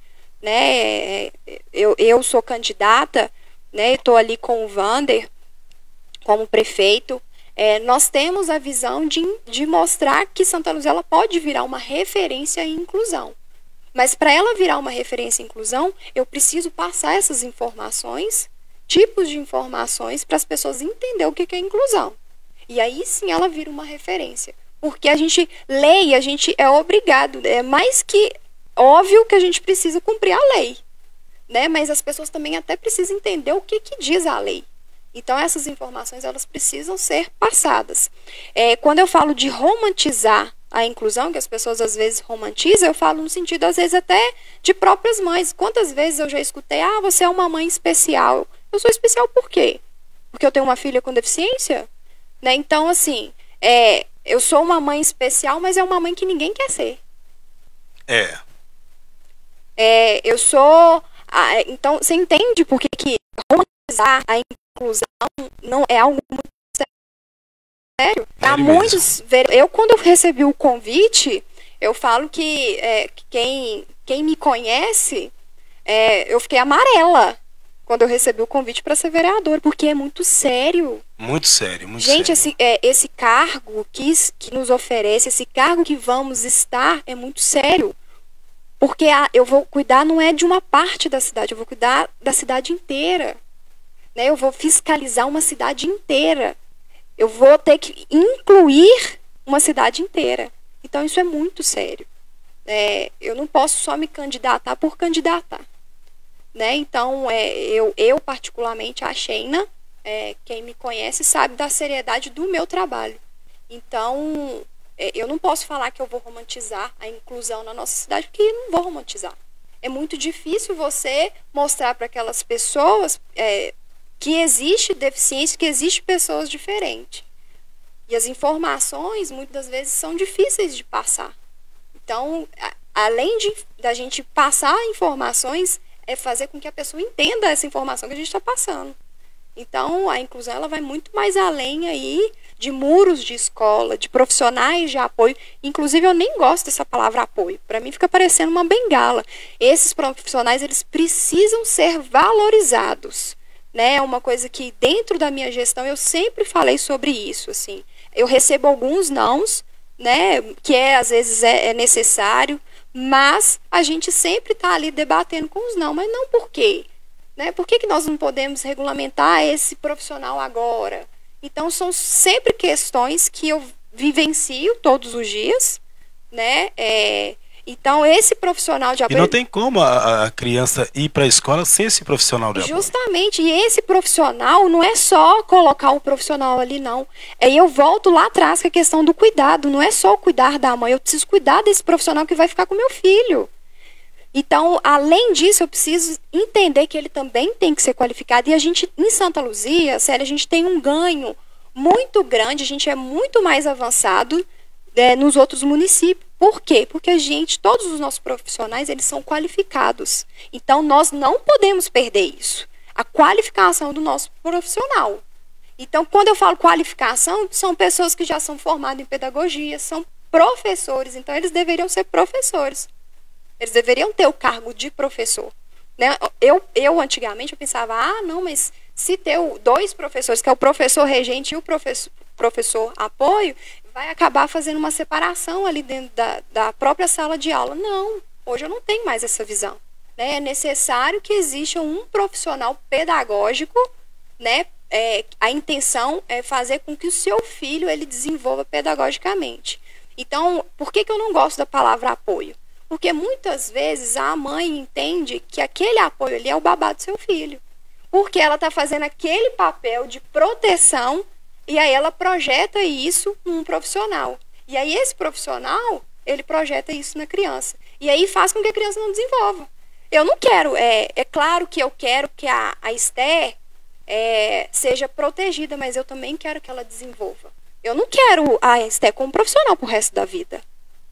né, eu, eu sou candidata, né, estou ali com o Vander como prefeito, é, nós temos a visão de, de mostrar que Santa Luzia ela pode virar uma referência em inclusão. Mas para ela virar uma referência em inclusão, eu preciso passar essas informações, tipos de informações, para as pessoas entenderem o que é inclusão. E aí sim ela vira uma referência. Porque a gente, lei, a gente é obrigado, é mais que óbvio que a gente precisa cumprir a lei, né? Mas as pessoas também até precisam entender o que, que diz a lei. Então essas informações, elas precisam ser passadas. É, quando eu falo de romantizar a inclusão, que as pessoas às vezes romantizam, eu falo no sentido, às vezes, até de próprias mães. Quantas vezes eu já escutei, ah, você é uma mãe especial. Eu sou especial por quê? Porque eu tenho uma filha com deficiência? Né? Então, assim, é... eu sou uma mãe especial, mas é uma mãe que ninguém quer ser. É. É eu sou... Ah, então, você entende por que, que romantizar a inclusão não é algo muito sério? Há muitos... Eu, quando eu recebi o convite, eu falo que é, quem, quem me conhece, é, eu fiquei amarela quando eu recebi o convite para ser vereadora, porque é muito sério. Muito sério, muito Gente, sério. Esse, é, esse cargo que, que nos oferece, esse cargo que vamos estar, é muito sério. Porque a, eu vou cuidar não é de uma parte da cidade, eu vou cuidar da cidade inteira. Né? Eu vou fiscalizar uma cidade inteira. Eu vou ter que incluir uma cidade inteira. Então isso é muito sério. É, eu não posso só me candidatar por candidatar. Né? Então, é, eu, eu particularmente, a Sheina, é, quem me conhece sabe da seriedade do meu trabalho. Então, é, eu não posso falar que eu vou romantizar a inclusão na nossa cidade, porque eu não vou romantizar. é muito difícil você mostrar para aquelas pessoas é, que existe deficiência, que existe pessoas diferentes. E as informações, muitas das vezes, são difíceis de passar. Então, a, além de da gente passar informações, é fazer com que a pessoa entenda essa informação que a gente está passando. Então, a inclusão ela vai muito mais além aí de muros de escola, de profissionais de apoio. Inclusive, eu nem gosto dessa palavra apoio. Para mim, fica parecendo uma bengala. Esses profissionais, eles precisam ser valorizados. Né? É uma coisa que, dentro da minha gestão, eu sempre falei sobre isso. Assim. Eu recebo alguns nãos, né? Que é, às vezes é, é necessário, mas a gente sempre está ali debatendo com os não. Mas não por quê? Né? Por que, que nós não podemos regulamentar esse profissional agora? Então, são sempre questões que eu vivencio todos os dias, né? É, então, esse profissional de apoio... E não tem como a, a criança ir para a escola sem esse profissional de apoio. Justamente, e esse profissional não é só colocar o profissional ali, não. Aí eu volto lá atrás com a questão do cuidado, não é só cuidar da mãe, eu preciso cuidar desse profissional que vai ficar com o meu filho. Então, além disso, eu preciso entender que ele também tem que ser qualificado. E a gente, em Santa Luzia, sério, a gente tem um ganho muito grande, a gente é muito mais avançado é, nos outros municípios. Por quê? Porque a gente, todos os nossos profissionais, eles são qualificados. Então, nós não podemos perder isso. A qualificação do nosso profissional. Então, quando eu falo qualificação, são pessoas que já são formadas em pedagogia, são professores, então eles deveriam ser professores. Eles deveriam ter o cargo de professor. Né? Eu, eu, antigamente, eu pensava, ah, não, mas se ter dois professores, que é o professor regente e o professor, professor apoio, vai acabar fazendo uma separação ali dentro da, da própria sala de aula. Não, hoje eu não tenho mais essa visão. Né? É necessário que exista um profissional pedagógico, né? É, a intenção é fazer com que o seu filho ele desenvolva pedagogicamente. Então, por que, que eu não gosto da palavra apoio? Porque muitas vezes a mãe entende que aquele apoio ali é o babá do seu filho. Porque ela está fazendo aquele papel de proteção e aí ela projeta isso num profissional. E aí esse profissional, ele projeta isso na criança. E aí faz com que a criança não desenvolva. Eu não quero, é, é claro que eu quero que a, a Esther é, seja protegida, mas eu também quero que ela desenvolva. Eu não quero a Esther como profissional pro resto da vida.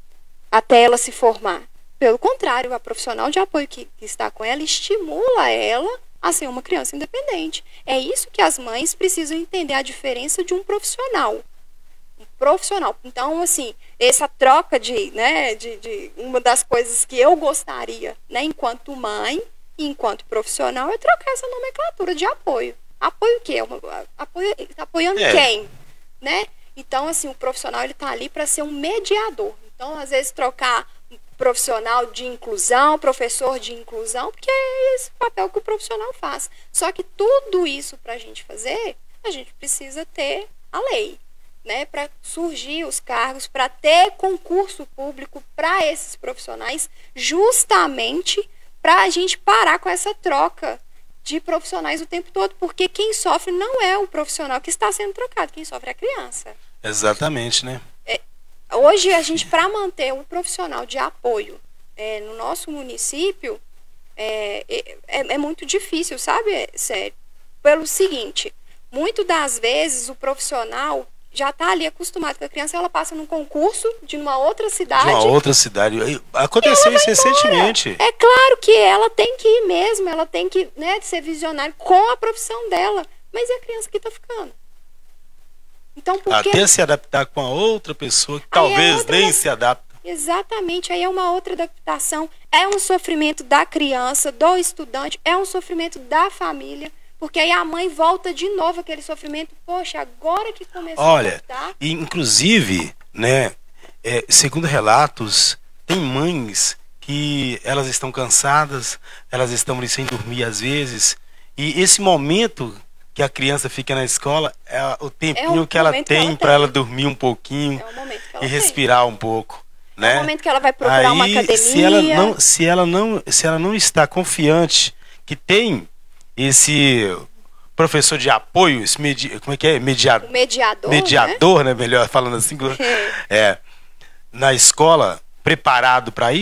Até ela se formar. Pelo contrário, a profissional de apoio que, que está com ela estimula ela a ser uma criança independente. É isso que as mães precisam entender, a diferença de um profissional. Um profissional. Então, assim, essa troca de, né, de, de uma das coisas que eu gostaria, né, enquanto mãe e enquanto profissional, é trocar essa nomenclatura de apoio. Apoio o quê? Apoio, tá apoiando é. quem? Né? Então, assim, o profissional ele está ali para ser um mediador. Então, às vezes, trocar profissional de inclusão, professor de inclusão, porque é esse papel que o profissional faz. Só que tudo isso, para a gente fazer, a gente precisa ter a lei, né? Para surgir os cargos, para ter concurso público para esses profissionais, justamente para a gente parar com essa troca de profissionais o tempo todo, porque quem sofre não é o profissional que está sendo trocado, quem sofre é a criança. Exatamente, né? É, hoje, a gente, para manter um profissional de apoio é, no nosso município, é, é, é muito difícil, sabe, sério? Pelo seguinte, muitas das vezes o profissional já está ali acostumado com a criança, ela passa num concurso de uma outra cidade. De uma outra cidade. Aconteceu isso recentemente. É claro que ela tem que ir mesmo, ela tem que, né, ser visionária com a profissão dela. Mas e a criança que está ficando? Então, porque... Até se adaptar com a outra pessoa que talvez é nem da... se adapta. Exatamente, aí é uma outra adaptação. É um sofrimento da criança, do estudante, é um sofrimento da família. Porque aí a mãe volta de novo aquele sofrimento. Poxa, agora que começou Olha, a voltar... e inclusive, né, é, segundo relatos, tem mães que elas estão cansadas, elas estão ali sem dormir às vezes, e esse momento que a criança fica na escola é o tempinho é o que ela tem para ela dormir um pouquinho é o momento que ela e respirar tem. um pouco. É Né? o momento que ela vai procurar Aí, uma academia. Se ela, não, se, ela não, se ela não está confiante que tem esse professor de apoio, esse medi, como é que é? Mediado, mediador, mediador, né? né? Melhor falando assim, é, na escola, preparado para isso,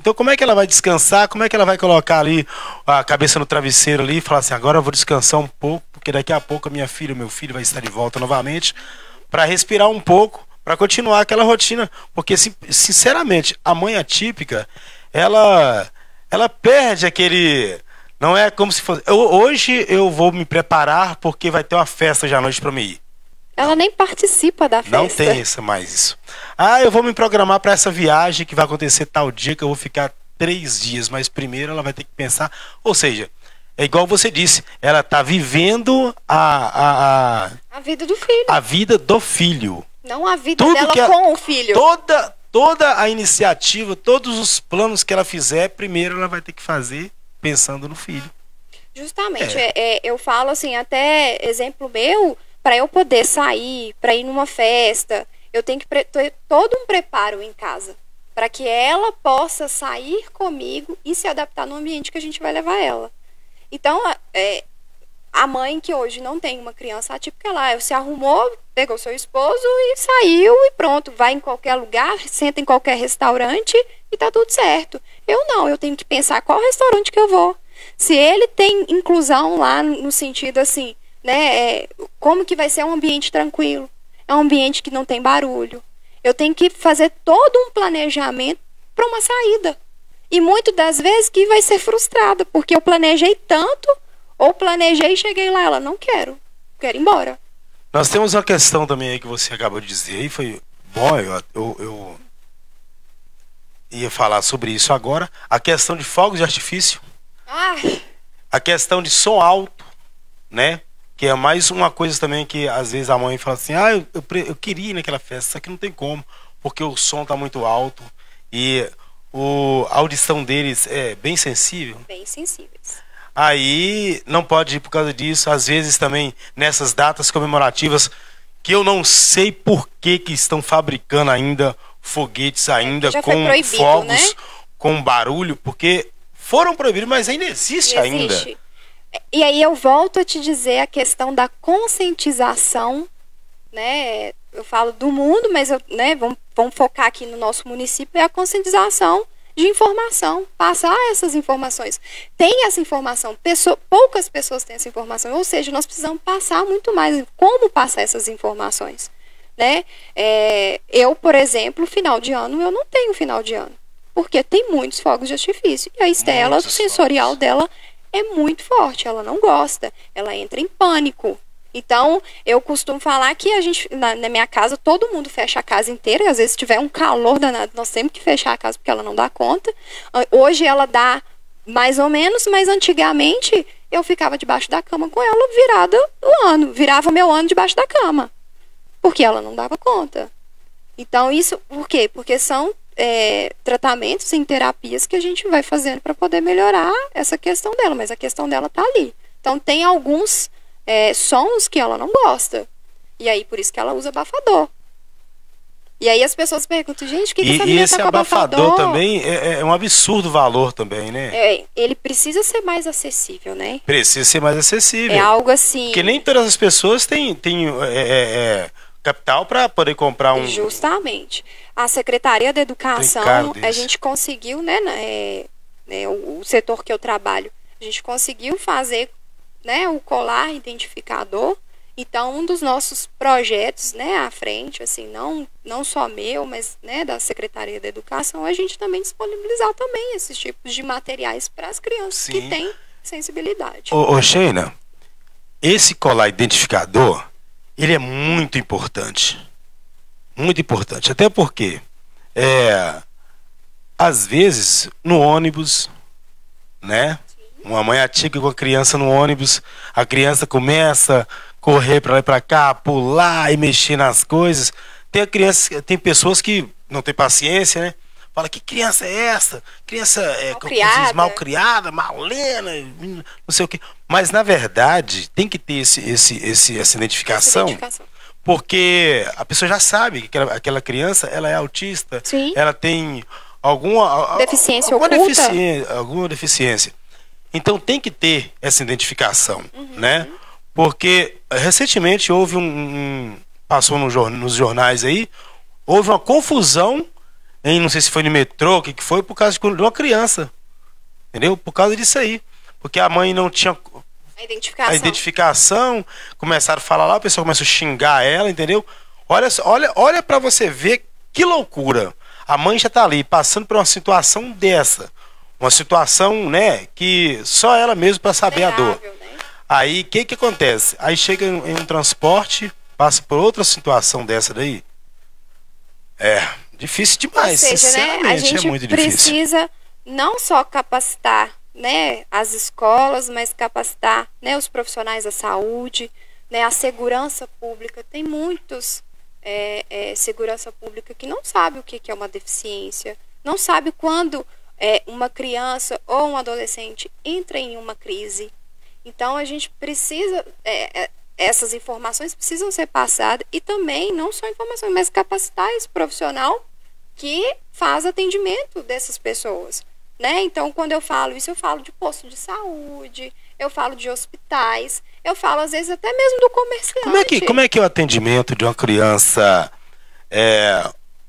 Então como é que ela vai descansar? Como é que ela vai colocar ali a cabeça no travesseiro ali e falar assim, agora eu vou descansar um pouco, porque daqui a pouco a minha filha, o meu filho vai estar de volta novamente, para respirar um pouco, para continuar aquela rotina. Porque, sinceramente, a mãe atípica, ela, ela perde aquele... Não é como se fosse... Eu, hoje eu vou me preparar porque vai ter uma festa hoje à noite para mim ir. Ela nem participa da festa. Não tem isso, mais isso. Ah, eu vou me programar para essa viagem que vai acontecer tal dia, que eu vou ficar três dias, mas primeiro ela vai ter que pensar. Ou seja, é igual você disse, ela está vivendo a, a, a, a vida do filho. A vida do filho. Não a vida Tudo dela que a, com o filho. Toda, toda a iniciativa, todos os planos que ela fizer, primeiro ela vai ter que fazer pensando no filho. Justamente. É. É, é, eu falo assim, até exemplo meu... Para eu poder sair, para ir numa festa, eu tenho que ter todo um preparo em casa. Para que ela possa sair comigo e se adaptar no ambiente que a gente vai levar ela. Então, é, a mãe que hoje não tem uma criança atípica lá, se arrumou, pegou seu esposo e saiu e pronto. Vai em qualquer lugar, senta em qualquer restaurante e tá tudo certo. Eu não, eu tenho que pensar qual restaurante que eu vou. Se ele tem inclusão lá no sentido assim... Né, é, como que vai ser um ambiente tranquilo, é um ambiente que não tem barulho. Eu tenho que fazer todo um planejamento para uma saída. E muitas das vezes que vai ser frustrada, porque eu planejei tanto, ou planejei e cheguei lá, ela não quero, quero ir embora. Nós temos uma questão também aí que você acabou de dizer, e foi bom, eu, eu, eu ia falar sobre isso agora, a questão de fogos de artifício, ah. a questão de som alto, né? Que é mais uma coisa também que às vezes a mãe fala assim, ah, eu, eu, eu queria ir naquela festa, só que não tem como, porque o som tá muito alto e o, a audição deles é bem sensível. Bem sensíveis. Aí não pode ir por causa disso, às vezes também nessas datas comemorativas, que eu não sei por que que estão fabricando ainda foguetes ainda é, com proibido, fogos, né? com barulho, porque foram proibidos, mas ainda existe, existe. ainda. E aí eu volto a te dizer a questão da conscientização, né? Eu falo do mundo, mas eu, né, vamos, vamos focar aqui no nosso município, é a conscientização de informação, passar essas informações. Tem essa informação, pessoa, poucas pessoas têm essa informação, ou seja, nós precisamos passar muito mais como passar essas informações, né? É, eu, por exemplo, final de ano, eu não tenho final de ano, porque tem muitos fogos de artifício, e a Estela, o sensorial fogos. dela é muito forte, ela não gosta, ela entra em pânico. Então, eu costumo falar que a gente, na, na minha casa, todo mundo fecha a casa inteira, e às vezes se tiver um calor danado, nós temos que fechar a casa porque ela não dá conta. Hoje ela dá mais ou menos, mas antigamente eu ficava debaixo da cama com ela virada o ano, virava meu ano debaixo da cama, porque ela não dava conta. Então, isso, por quê? Porque são É, tratamentos em terapias que a gente vai fazendo para poder melhorar essa questão dela, mas a questão dela tá ali. Então tem alguns é, sons que ela não gosta, e aí por isso que ela usa abafador. E aí as pessoas perguntam, gente, o que, que essa e, menina e esse tá com abafador, abafador também é, é um absurdo valor também, né? É, ele precisa ser mais acessível, né? Precisa ser mais acessível. É algo assim... Porque nem todas as pessoas têm, têm é, é, capital para poder comprar um... Justamente. A Secretaria da Educação, a gente conseguiu, né, é, é, o, o setor que eu trabalho, a gente conseguiu fazer, né, o colar identificador. Então, um dos nossos projetos, né, à frente, assim, não, não só meu, mas, né, da Secretaria da Educação, a gente também disponibilizar também esses tipos de materiais para as crianças Sim. que têm sensibilidade. Ô, ô Sheina, esse colar identificador, ele é muito importante. Muito importante. Até porque, é, às vezes, no ônibus, né? Uma mãe atípica com a criança no ônibus, a criança começa a correr para lá e para cá, pular e mexer nas coisas. Tem, a criança, tem pessoas que não têm paciência, né? Fala, que criança é essa? Criança é mal-criada, mal criada, malena, não sei o quê. Mas, na verdade, tem que ter esse, esse, esse, essa identificação. Essa identificação. Porque a pessoa já sabe que aquela, aquela criança, ela é autista, Sim. ela tem alguma deficiência alguma oculta. Deficiência, alguma deficiência. Então tem que ter essa identificação, uhum. né? Porque recentemente houve um, um passou no, nos jornais aí, houve uma confusão em, não sei se foi no metrô, o que, que foi, por causa de uma criança. Entendeu? Por causa disso aí. Porque a mãe não tinha A identificação. a identificação, começaram a falar lá, o pessoal começou a xingar ela, entendeu? Olha, olha, olha para você ver que loucura. A mãe já tá ali, passando por uma situação dessa. Uma situação, né, que só ela mesma para saber a dor. Vulnerável, né? Aí, o que que acontece? Aí chega em em um transporte, passa por outra situação dessa daí. É, difícil Ou demais, seja, né, a sinceramente, gente é muito difícil. precisa não só capacitar, né, as escolas, mas capacitar, né, os profissionais da saúde, né, a segurança pública. Tem muitos é, é, segurança pública que não sabe o que que é uma deficiência, não sabe quando é, uma criança ou um adolescente entra em uma crise. Então a gente precisa, é, é, essas informações precisam ser passadas, e também não só informações, mas capacitar esse profissional que faz atendimento dessas pessoas, né? Então, quando eu falo isso, eu falo de posto de saúde, eu falo de hospitais, eu falo às vezes até mesmo do comerciante. Como é que, como é, que é o atendimento de uma criança, é,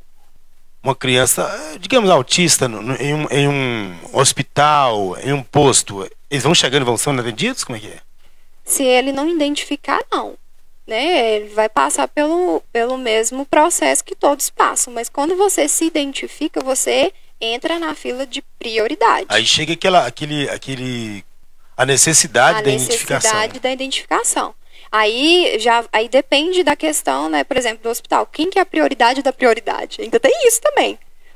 uma criança, digamos, autista, no- no- em um, em um hospital, em um posto? Eles vão chegando e vão sendo atendidos? Como é que é? Se ele não identificar, não, né? Ele vai passar pelo, pelo mesmo processo que todos passam, mas quando você se identifica, você entra na fila de prioridade. Aí chega aquela, aquele, aquele, a necessidade A da identificação. necessidade da identificação. Aí já aí depende da questão, né, por exemplo, do hospital. Quem que é a prioridade da prioridade? Ainda tem isso também,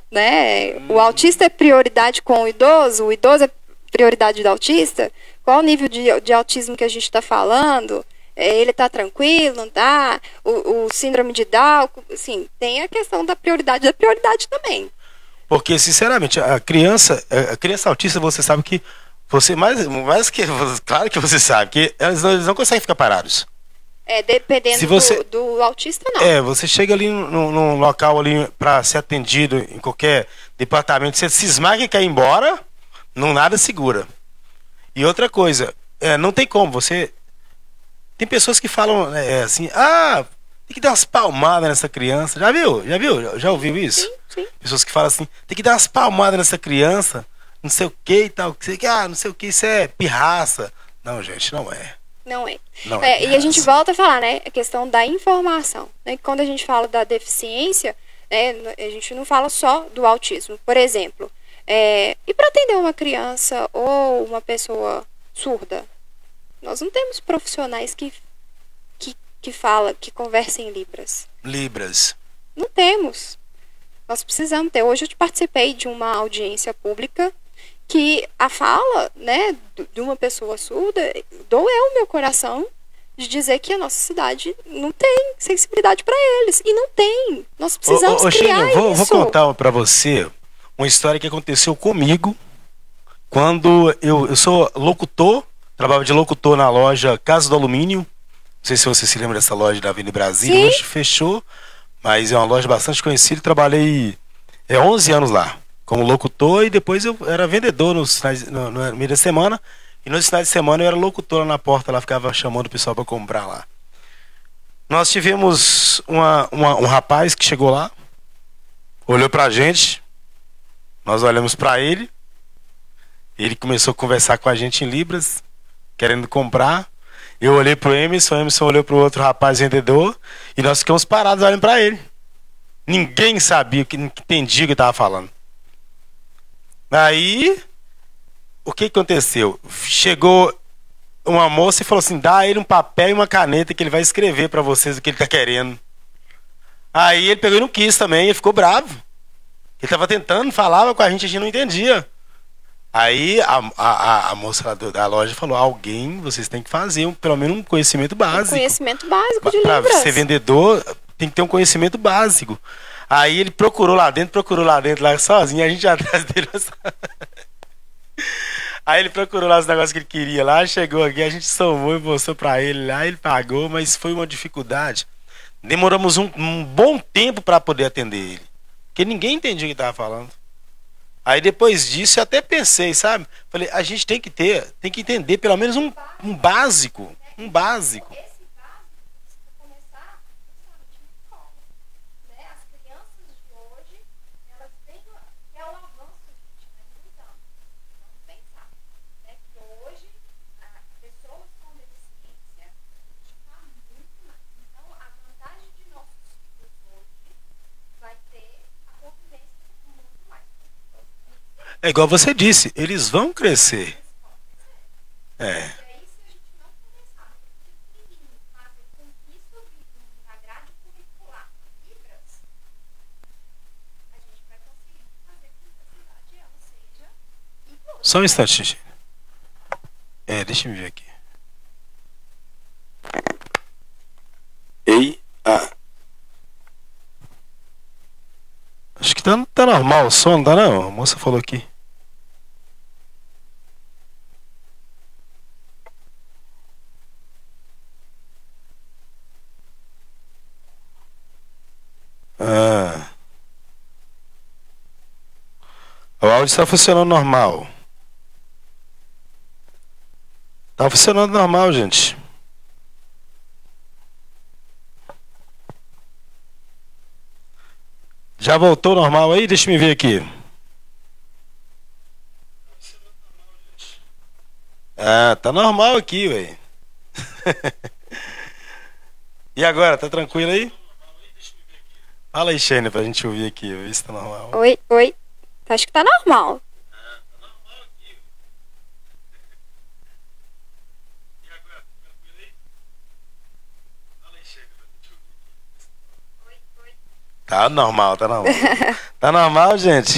né? Hum. O autista é prioridade com o idoso, o idoso é prioridade do autista. Qual o nível de, de autismo que a gente está falando? É, ele está tranquilo, não tá? O, o síndrome de Down, assim, tem a questão da prioridade da prioridade também. Porque, sinceramente, a criança, a criança autista, você sabe que você mais, mais que claro que você sabe que eles não, eles não conseguem ficar parados. É, dependendo Se você- do, do autista, não. É, você chega ali num, num local ali para ser atendido em qualquer departamento, você cismar que quer ir embora, não nada segura. E outra coisa, é, não tem como, você... Tem pessoas que falam é, assim, ah, tem que dar umas palmadas nessa criança. Já viu? Já viu? Já, já ouviu isso? Sim, sim. Pessoas que falam assim, tem que dar umas palmadas nessa criança, não sei o que e tal. que sei que, Ah, não sei o que, isso é pirraça. Não, gente, não é. Não é. Não É, é e a gente pirraça. volta a falar, né? A questão da informação. Né? Quando a gente fala da deficiência, né, a gente não fala só do autismo. Por exemplo, é, e para atender uma criança ou uma pessoa surda, nós não temos profissionais que, que, que fala, que conversem em Libras. Libras. Não temos. Nós precisamos ter. Hoje eu participei de uma audiência pública que a fala, né, do- de uma pessoa surda doeu o meu coração de dizer que a nossa cidade não tem sensibilidade para eles. E não tem. Nós precisamos Ô, ô, criar Sheila, vou, isso. vou contar pra você uma história que aconteceu comigo quando eu, eu sou locutor, trabalhava de locutor na loja Casa do Alumínio. Não sei se você se lembra dessa loja da Avenida Brasília. Sim. Hoje fechou, mas é uma loja bastante conhecida. Trabalhei é, onze anos lá como locutor e depois eu era vendedor nos finais, no, no meio da semana. E nos finais de semana eu era locutor lá na porta, lá ficava chamando o pessoal para comprar lá. Nós tivemos uma, uma- um rapaz que chegou lá, olhou pra gente, nós olhamos pra ele, ele começou a conversar com a gente em Libras, querendo comprar. Eu olhei pro Emerson, o Emerson olhou pro outro rapaz vendedor, e nós ficamos parados olhando pra ele. Ninguém sabia, que não entendia o que estava falando. Aí, o que aconteceu? Chegou uma moça e falou assim: dá a ele um papel e uma caneta que ele vai escrever pra vocês o que ele tá querendo. Aí ele pegou e não quis também, ele ficou bravo. Ele tava tentando, falava com a gente, a gente não entendia. Aí a, a, a- a moça lá do- da loja falou: alguém, vocês têm que fazer um, pelo menos um conhecimento básico. Conhecimento básico de Para Libras. ser vendedor, tem que ter um conhecimento básico. Aí ele procurou lá dentro, procurou lá dentro, lá sozinho, a gente atrás dele. Aí ele procurou lá os negócios que ele queria lá, chegou aqui, a gente somou e mostrou pra ele lá, ele pagou, mas foi uma dificuldade. Demoramos um, um bom tempo para poder atender ele, porque ninguém entendia o que estava falando. Aí depois disso eu até pensei, sabe? Falei, a gente tem que ter, tem que entender pelo menos um, um básico, um básico. Esse básico precisa começar justamente na escola, né? As crianças de hoje, elas têm É igual você disse, eles vão crescer. É. Só um instantinho, gente. É, deixa eu ver aqui. Ei, ah. Acho que tá, tá normal o som, não tá não? A moça falou aqui. Ah. O áudio está funcionando normal. Tá funcionando normal, gente. Já voltou normal aí? Deixa eu ver aqui. Ah, tá normal aqui, velho. E agora, tá tranquilo aí? Fala aí, Shane, pra gente ouvir aqui, ver se tá normal. Oi, oi. Acho que tá normal. Tá normal, tá normal. Tá normal, gente?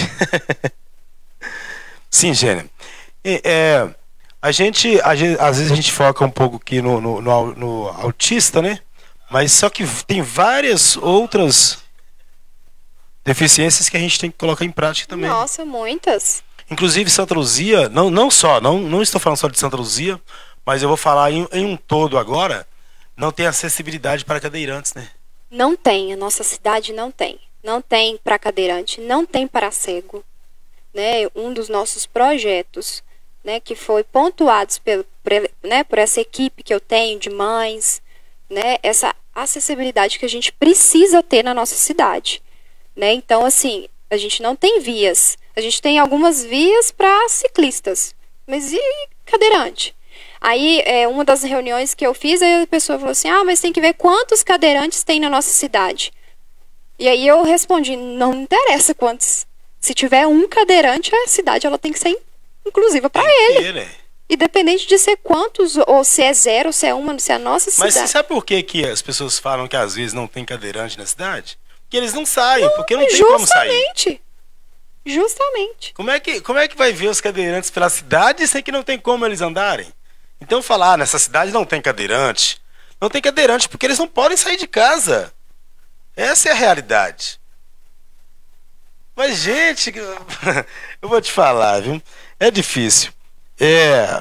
Sim, Gênia. É, é, a gente, a gente, às vezes a gente foca um pouco aqui no, no, no, no autista, né? Mas só que tem várias outras deficiências que a gente tem que colocar em prática também. Nossa, muitas. Inclusive Santa Luzia, não, não só, não, não estou falando só de Santa Luzia, mas eu vou falar em, em um todo agora, não tem acessibilidade para cadeirantes, né? Não tem, a nossa cidade não tem. Não tem para cadeirante, não tem para cego. Né? Um dos nossos projetos, né, que foi pontuados pelo, por, né, por essa equipe que eu tenho de mães, né, essa acessibilidade que a gente precisa ter na nossa cidade. Né? Então, assim, a gente não tem vias. A gente tem algumas vias para ciclistas, mas e cadeirante? Aí, é, uma das reuniões que eu fiz, aí a pessoa falou assim, ah, mas tem que ver quantos cadeirantes tem na nossa cidade. E aí eu respondi, não interessa quantos. Se tiver um cadeirante, a cidade ela tem que ser inclusiva para ele. Ter, né? Independente de ser quantos, ou se é zero, ou se é uma, se é a nossa cidade. Mas você sabe por que, que as pessoas falam que às vezes não tem cadeirante na cidade? Porque eles não saem, não, porque não tem como sair. Justamente. Justamente. Como é, que, como é que vai ver os cadeirantes pela cidade sem que não tem como eles andarem? Então falar, ah, nessa cidade não tem cadeirante. Não tem cadeirante porque eles não podem sair de casa. Essa é a realidade. Mas, gente, eu vou te falar, viu? É difícil. É...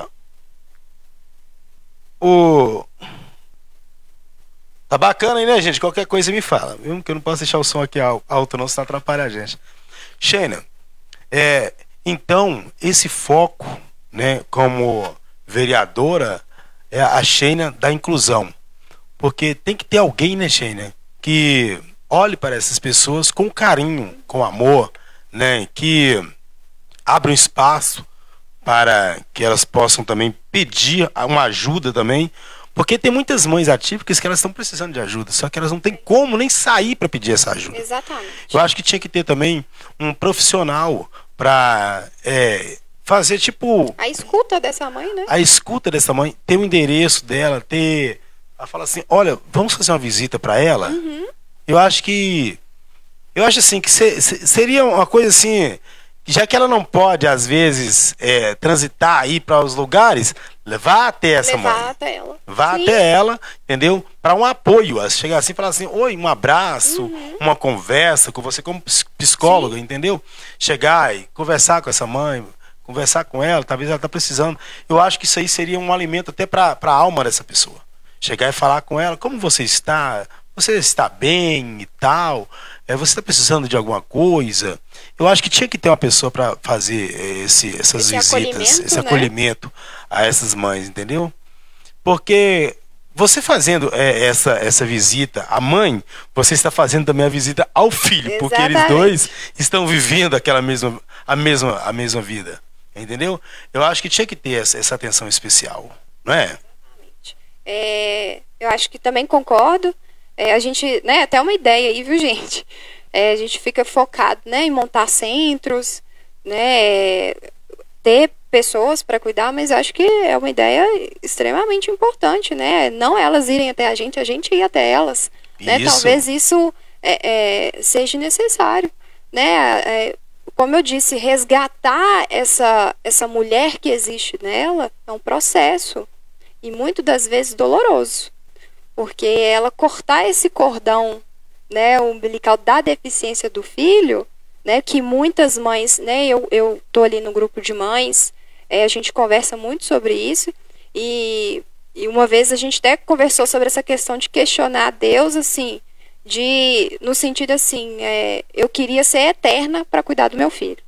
O... Tá bacana aí, né, gente? Qualquer coisa me fala, viu? Que eu não posso deixar o som aqui alto, não, senão atrapalha a gente. Sheina, é... então, esse foco, né, como vereadora, é a Sheina da inclusão. Porque tem que ter alguém, né, Sheina, que olhe para essas pessoas com carinho, com amor, né, que abra um espaço para que elas possam também pedir uma ajuda também, porque tem muitas mães atípicas que elas estão precisando de ajuda, só que elas não têm como nem sair para pedir essa ajuda. Exatamente. Eu acho que tinha que ter também um profissional para é, fazer tipo a escuta dessa mãe, né? A escuta dessa mãe, ter o endereço dela, ter, ela fala assim, olha, vamos fazer uma visita para ela. Uhum. Eu acho que eu acho assim que se, se, seria uma coisa assim, já que ela não pode às vezes é, transitar aí para os lugares, levar até essa Levar mãe, até ela. vá Sim. até ela, entendeu? Para um apoio, chegar assim e falar assim, oi, um abraço, Uhum. uma conversa com você como psicóloga, Sim. entendeu? Chegar e conversar com essa mãe, conversar com ela, talvez ela está precisando. Eu acho que isso aí seria um alimento até para a alma dessa pessoa. Chegar e falar com ela, como você está? Você está bem e tal? É, você está precisando de alguma coisa? Eu acho que tinha que ter uma pessoa para fazer esse, essas Esse visitas, acolhimento, esse né? acolhimento a essas mães, entendeu? Porque você fazendo é, essa, essa visita à mãe, você está fazendo também a visita ao filho, porque eles Exatamente. dois estão vivendo aquela mesma, a mesma, a mesma vida, entendeu? Eu acho que tinha que ter essa, essa atenção especial, não é? É, eu acho que também concordo. É, a gente, né, até uma ideia aí, viu, gente? É, a gente fica focado, né, em montar centros, né, ter pessoas para cuidar, mas acho que é uma ideia extremamente importante, né? Não elas irem até a gente, a gente ir até elas, né? Talvez isso é, é, seja necessário, né? É, como eu disse, resgatar essa, essa mulher que existe nela é um processo e muitas das vezes doloroso, porque ela cortar esse cordão, né, umbilical da deficiência do filho, né, que muitas mães, né, eu, eu tô ali no grupo de mães, é, a gente conversa muito sobre isso, e, e uma vez a gente até conversou sobre essa questão de questionar Deus, assim, de, no sentido assim, é, eu queria ser eterna para cuidar do meu filho.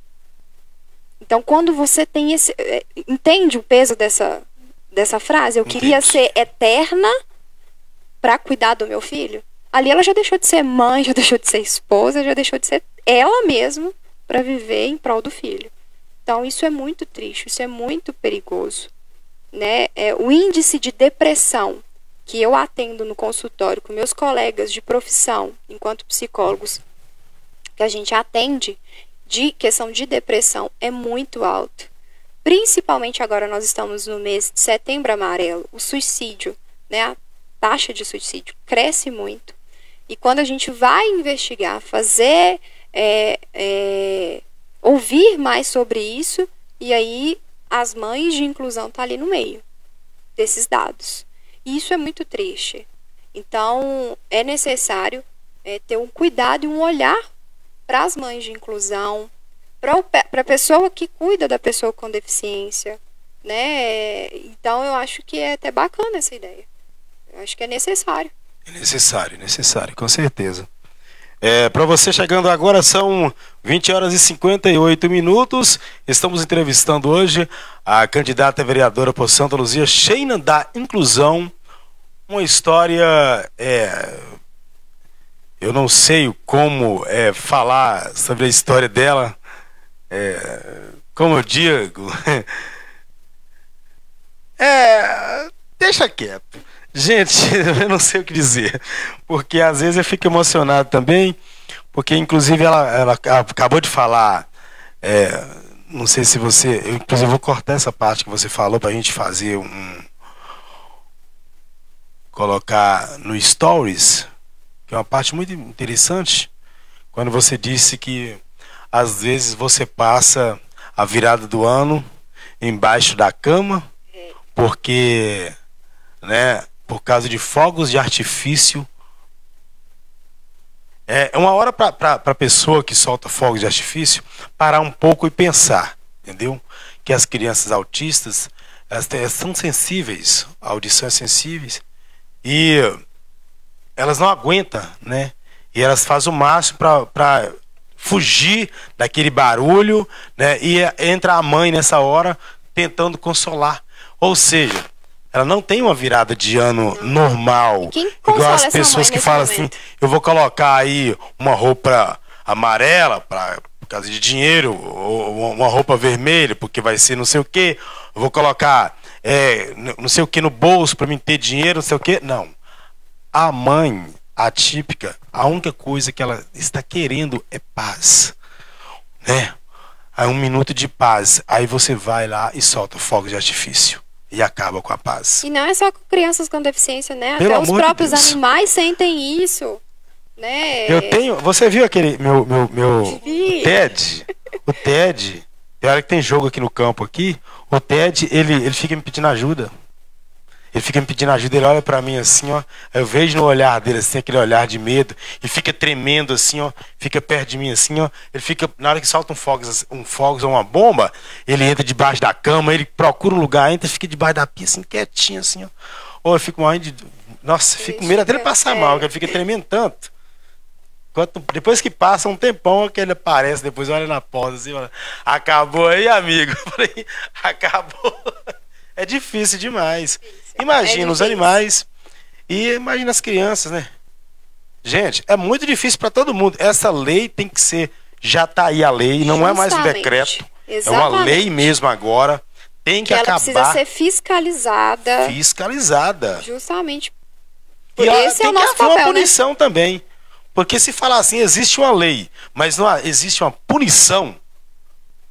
Então, quando você tem esse, é, entende o peso dessa, dessa frase? Eu queria Entendi. ser eterna para cuidar do meu filho. Ali ela já deixou de ser mãe, já deixou de ser esposa, já deixou de ser ela mesma para viver em prol do filho. Então isso é muito triste, isso é muito perigoso, né? É, o índice de depressão que eu atendo no consultório com meus colegas de profissão, enquanto psicólogos, que a gente atende de questão de depressão é muito alto. Principalmente agora nós estamos no mês de setembro amarelo, o suicídio, né? A taxa de suicídio cresce muito. E quando a gente vai investigar, fazer, é, é, ouvir mais sobre isso, e aí as mães de inclusão estão ali no meio desses dados. E isso é muito triste. Então, é necessário é, ter um cuidado e um olhar para as mães de inclusão, para a pessoa que cuida da pessoa com deficiência, né? Então, eu acho que é até bacana essa ideia. Eu acho que é necessário. É necessário, necessário, com certeza. É, para você chegando agora, são vinte horas e cinquenta e oito minutos. Estamos entrevistando hoje a candidata vereadora por Santa Luzia, Sheina da Inclusão. Uma história, é, eu não sei como é, falar sobre a história dela. É, como eu digo, é, deixa quieto. Gente, eu não sei o que dizer, porque às vezes eu fico emocionado também, porque inclusive ela, ela acabou de falar, é, não sei se você, eu inclusive vou cortar essa parte que você falou para a gente fazer um, colocar no Stories, que é uma parte muito interessante, quando você disse que às vezes você passa a virada do ano embaixo da cama, porque, né, por causa de fogos de artifício. É uma hora para a pessoa que solta fogos de artifício parar um pouco e pensar, entendeu? Que as crianças autistas, elas, têm, elas são sensíveis, a audição é sensíveis, e elas não aguentam, né? E elas fazem o máximo para fugir daquele barulho, né? E entra a mãe nessa hora tentando consolar. Ou seja, ela não tem uma virada de ano não. normal. Igual as pessoas que falam momento? assim, eu vou colocar aí uma roupa amarela pra, por causa de dinheiro, ou uma roupa vermelha, porque vai ser não sei o que. Eu vou colocar é, não sei o que no bolso para mim ter dinheiro, não sei o que. Não. A mãe atípica, a única coisa que ela está querendo é paz. Né? Aí um minuto de paz. Aí você vai lá e solta fogos de artifício. E acaba com a paz. E não é só com crianças com deficiência, né? Pelo Até os próprios de animais sentem isso, né? Eu tenho... Você viu aquele meu, meu, meu o Ted? O Ted, tem hora que tem jogo aqui no campo aqui, o Ted, ele, ele fica me pedindo ajuda. Ele fica me pedindo ajuda, ele olha pra mim assim, ó. Eu vejo no olhar dele assim, aquele olhar de medo, e fica tremendo assim, ó. Fica perto de mim assim, ó. Ele fica, na hora que solta um fogos, um fogos ou uma bomba, ele entra debaixo da cama, ele procura um lugar, entra e fica debaixo da pia, assim, quietinho assim, ó. Ou eu fico morrendo de... Nossa, eu fico com medo até ele passar mal, porque ele fica tremendo tanto. Quanto, depois que passa um tempão, que ele aparece, depois olha na porta assim, fala, acabou aí, amigo. Eu falei, acabou. É difícil demais. Imagina é os animais e imagina as crianças, né? Gente, é muito difícil para todo mundo. Essa lei tem que ser, já tá aí a lei, não Justamente. é mais um decreto. Exatamente. É uma lei mesmo agora. Tem que, que acabar. Ela precisa ser fiscalizada. Fiscalizada. Justamente. Por e esse ela, é o nosso papel, papel, uma punição né?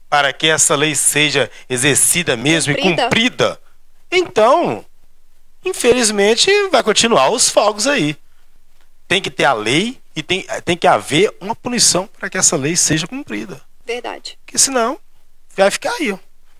para que essa lei seja exercida mesmo Cumprida. e cumprida, então, infelizmente, vai continuar os fogos aí. Tem que ter a lei e tem, tem que haver uma punição para que essa lei seja cumprida. Verdade. Porque senão, vai ficar aí, ó.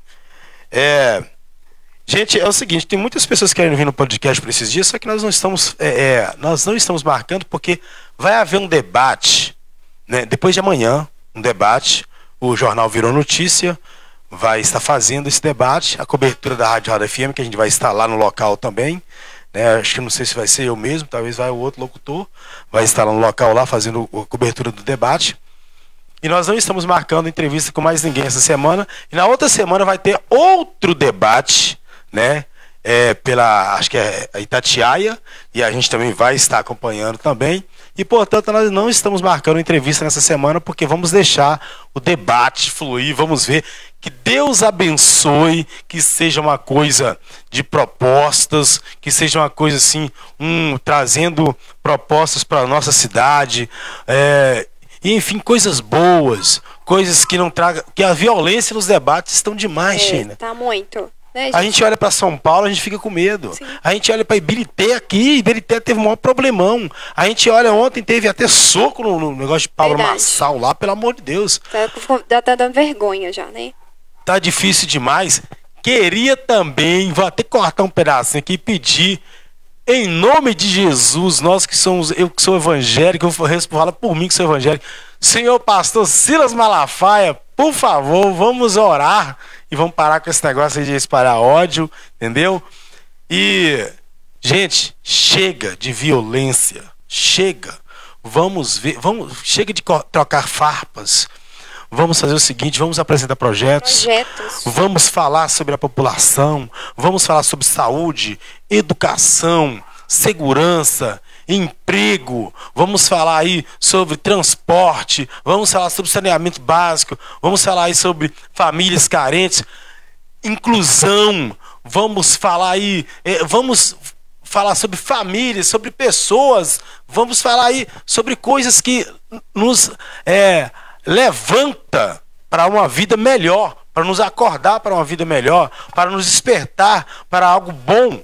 É... Gente, é o seguinte, tem muitas pessoas querendo vir no podcast por esses dias, só que nós não estamos, é, é, nós não estamos marcando porque vai haver um debate, né? Depois de amanhã, um debate, o jornal Virou Notícia vai estar fazendo esse debate, a cobertura da Rádio Rádio F M, que a gente vai estar lá no local também, né? Acho que não sei se vai ser eu mesmo, talvez vai o outro locutor, vai estar lá no local lá fazendo a cobertura do debate. E nós não estamos marcando entrevista com mais ninguém essa semana, e na outra semana vai ter outro debate, né, é, pela, acho que é a Itatiaia, e a gente também vai estar acompanhando também, e portanto nós não estamos marcando entrevista nessa semana, porque vamos deixar o debate fluir, vamos ver, que Deus abençoe, que seja uma coisa de propostas, que seja uma coisa assim, um, trazendo propostas para a nossa cidade, é, e enfim, coisas boas, coisas que não tragam, que a violência nos debates estão demais, É, Sheila. tá muito. Né, A gente olha para São Paulo, a gente fica com medo. Sim. A gente olha para Ibirité aqui, Ibirité teve um maior problemão. A gente olha, ontem teve até soco no, no negócio de Pablo Verdade. Marçal lá, pelo amor de Deus. Tá, já tá dando vergonha já, né? Tá difícil demais. Queria também, vou até cortar um pedacinho aqui e pedir, em nome de Jesus, nós que somos, eu que sou evangélico, eu falo por mim que sou evangélico, senhor pastor Silas Malafaia, por favor, vamos orar e vamos parar com esse negócio aí de espalhar ódio, entendeu? E, gente, chega de violência, chega, vamos ver, vamos, chega de trocar farpas, vamos fazer o seguinte, vamos apresentar projetos, Projetos. vamos falar sobre a população, vamos falar sobre saúde, educação, segurança, emprego, vamos falar aí sobre transporte, vamos falar sobre saneamento básico, vamos falar aí sobre famílias carentes, inclusão, vamos falar aí, eh, vamos falar sobre famílias, sobre pessoas, vamos falar aí sobre coisas que nos é, levanta para uma vida melhor, para nos acordar para uma vida melhor, para nos despertar para algo bom.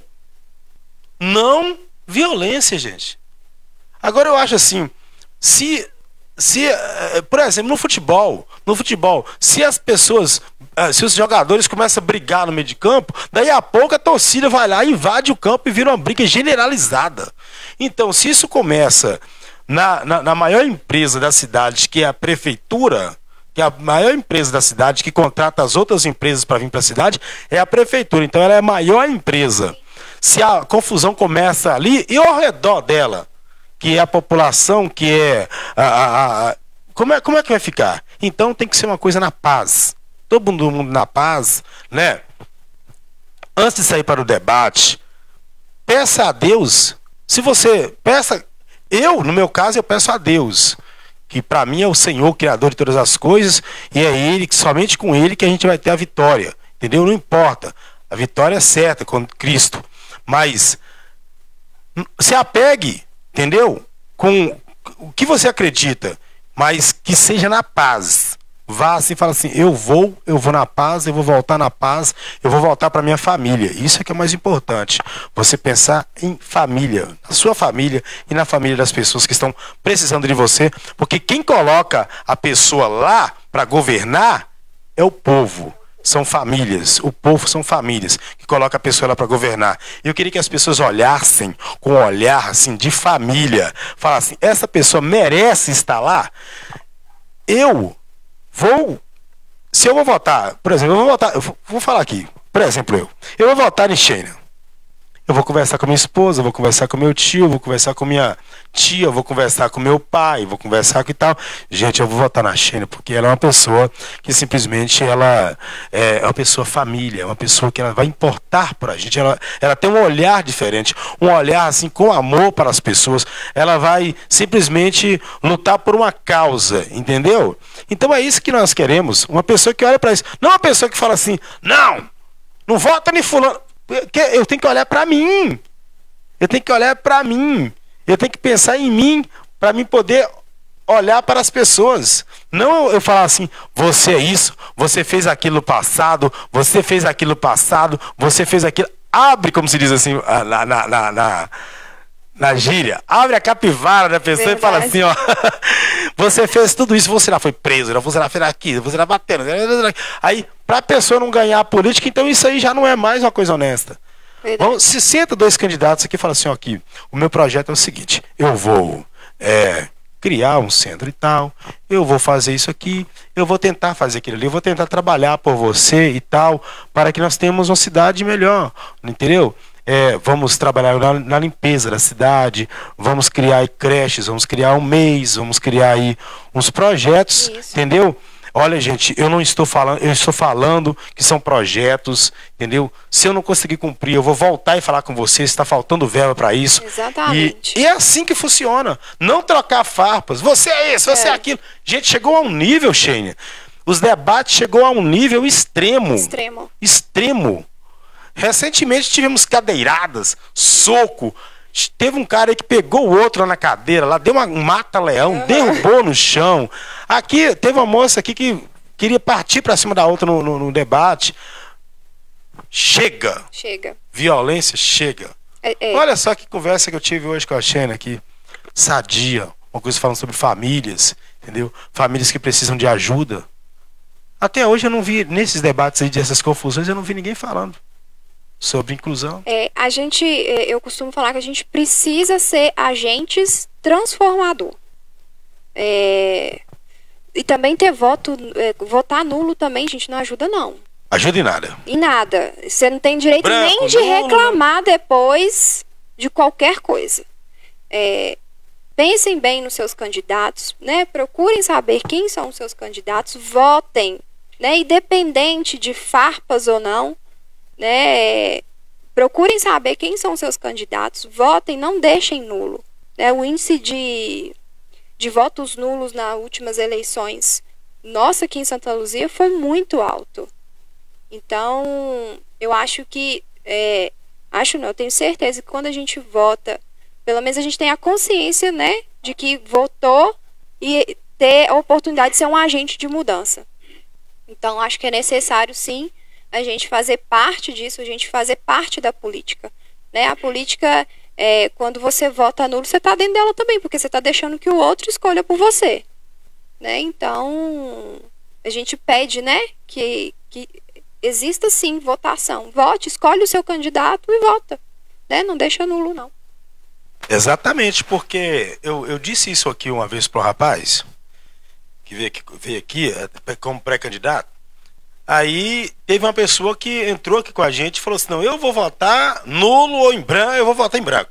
Não violência, gente. Agora eu acho assim, se, se por exemplo, no futebol, no futebol, se as pessoas, se os jogadores começam a brigar no meio de campo, daí a pouco a torcida vai lá, invade o campo e vira uma briga generalizada. Então, se isso começa na, na, na maior empresa da cidade, que é a prefeitura, que é a maior empresa da cidade, que contrata as outras empresas para vir para a cidade, é a prefeitura. Então ela é a maior empresa. Se a confusão começa ali e ao redor dela, que é a população, que é a, a, a, como é como é que vai ficar? Então tem que ser uma coisa na paz, todo mundo na paz, né? Antes de sair para o debate, peça a Deus. Se você peça, eu no meu caso eu peço a Deus, que para mim é o Senhor, criador de todas as coisas, e é Ele, que somente com Ele que a gente vai ter a vitória, entendeu? Não importa, a vitória é certa com Cristo. Mas se apegue, entendeu? Com o que você acredita, mas que seja na paz. Vá assim e fala assim, eu vou, eu vou na paz, eu vou voltar na paz, eu vou voltar para minha família. Isso é que é mais importante. Você pensar em família, na sua família e na família das pessoas que estão precisando de você, porque quem coloca a pessoa lá para governar é o povo. São famílias, o povo são famílias que colocam a pessoa lá para governar. E eu queria que as pessoas olhassem com um olhar assim de família, falassem, essa pessoa merece estar lá. Eu vou, se eu vou votar, por exemplo, eu vou votar, eu vou, vou falar aqui, por exemplo, eu, eu vou votar em Sheila. Eu vou conversar com minha esposa, vou conversar com meu tio, vou conversar com minha tia, vou conversar com meu pai, vou conversar com e tal. Gente, eu vou votar na Sheila porque ela é uma pessoa que simplesmente ela é uma pessoa família, é uma pessoa que ela vai importar para a gente. Ela, ela tem um olhar diferente, um olhar assim com amor para as pessoas. Ela vai simplesmente lutar por uma causa, entendeu? Então é isso que nós queremos, uma pessoa que olha para isso, não uma pessoa que fala assim, não, não vota nem fulano. Eu tenho que olhar para mim. Eu tenho que olhar para mim. Eu tenho que pensar em mim para mim poder olhar para as pessoas. Não eu, eu falar assim, você é isso, você fez aquilo no passado, você fez aquilo no passado, você fez aquilo. Abre, como se diz assim, na, na, na, na, na gíria, abre a capivara da pessoa. Verdade. E fala assim, ó, você fez tudo isso, você lá foi preso, você lá fez aquilo, você lá batendo. Aí, pra pessoa não ganhar a política, então isso aí já não é mais uma coisa honesta. Vamos, se senta dois candidatos aqui e fala assim, ó, aqui, o meu projeto é o seguinte, eu vou é, criar um centro e tal, eu vou fazer isso aqui, eu vou tentar fazer aquilo ali, eu vou tentar trabalhar por você e tal, para que nós tenhamos uma cidade melhor, entendeu? É, vamos trabalhar na, na limpeza da cidade, vamos criar aí creches, vamos criar um mês, vamos criar aí uns projetos, isso. Entendeu? Olha, gente, eu não estou falando, eu estou falando que são projetos, entendeu? Se eu não conseguir cumprir, eu vou voltar e falar com você, está faltando verba para isso. Exatamente. E, e é assim que funciona. Não trocar farpas. Você é esse, você é, é aquilo. Gente, chegou a um nível, Xênia. Os debates chegou a um nível extremo. Extremo. Extremo. Recentemente tivemos cadeiradas, soco. Teve um cara aí que pegou o outro lá na cadeira, lá deu uma, um mata-leão, uhum. Derrubou no chão. Aqui, teve uma moça aqui que queria partir para cima da outra no, no, no debate. Chega. Chega. Violência, chega. É, é. Olha só que conversa que eu tive hoje com a Xênia aqui. Sadia. Uma coisa falando sobre famílias, entendeu? Famílias que precisam de ajuda. Até hoje eu não vi, nesses debates aí, dessas confusões, eu não vi ninguém falando sobre inclusão. É, a gente, eu costumo falar que a gente precisa ser agentes transformador. É, e também ter voto, é, votar nulo também, gente, não ajuda não. Ajuda em nada. Em nada. Você não tem direito Branco, nem de nulo. reclamar depois de qualquer coisa. É, pensem bem nos seus candidatos, né? Procurem saber quem são os seus candidatos, votem, né? Independente de farpas ou não. Né, procurem saber quem são seus candidatos, votem, não deixem nulo. Né, o índice de, de votos nulos nas últimas eleições, nossa, aqui em Santa Luzia, foi muito alto. Então, eu acho que, é, acho não, eu tenho certeza que quando a gente vota, pelo menos a gente tem a consciência, né, de que votou e ter a oportunidade de ser um agente de mudança. Então, acho que é necessário, sim, a gente fazer parte disso, a gente fazer parte da política. Né? A política, é, quando você vota nulo, você está dentro dela também, porque você está deixando que o outro escolha por você. Né? Então, a gente pede, né, que, que exista sim votação. Vote, escolhe o seu candidato e vota. Né? Não deixa nulo, não. Exatamente, porque eu, eu disse isso aqui uma vez para um rapaz que veio aqui, veio aqui como pré-candidato. Aí teve uma pessoa que entrou aqui com a gente e falou assim, não, eu vou votar nulo ou em branco, eu vou votar em branco.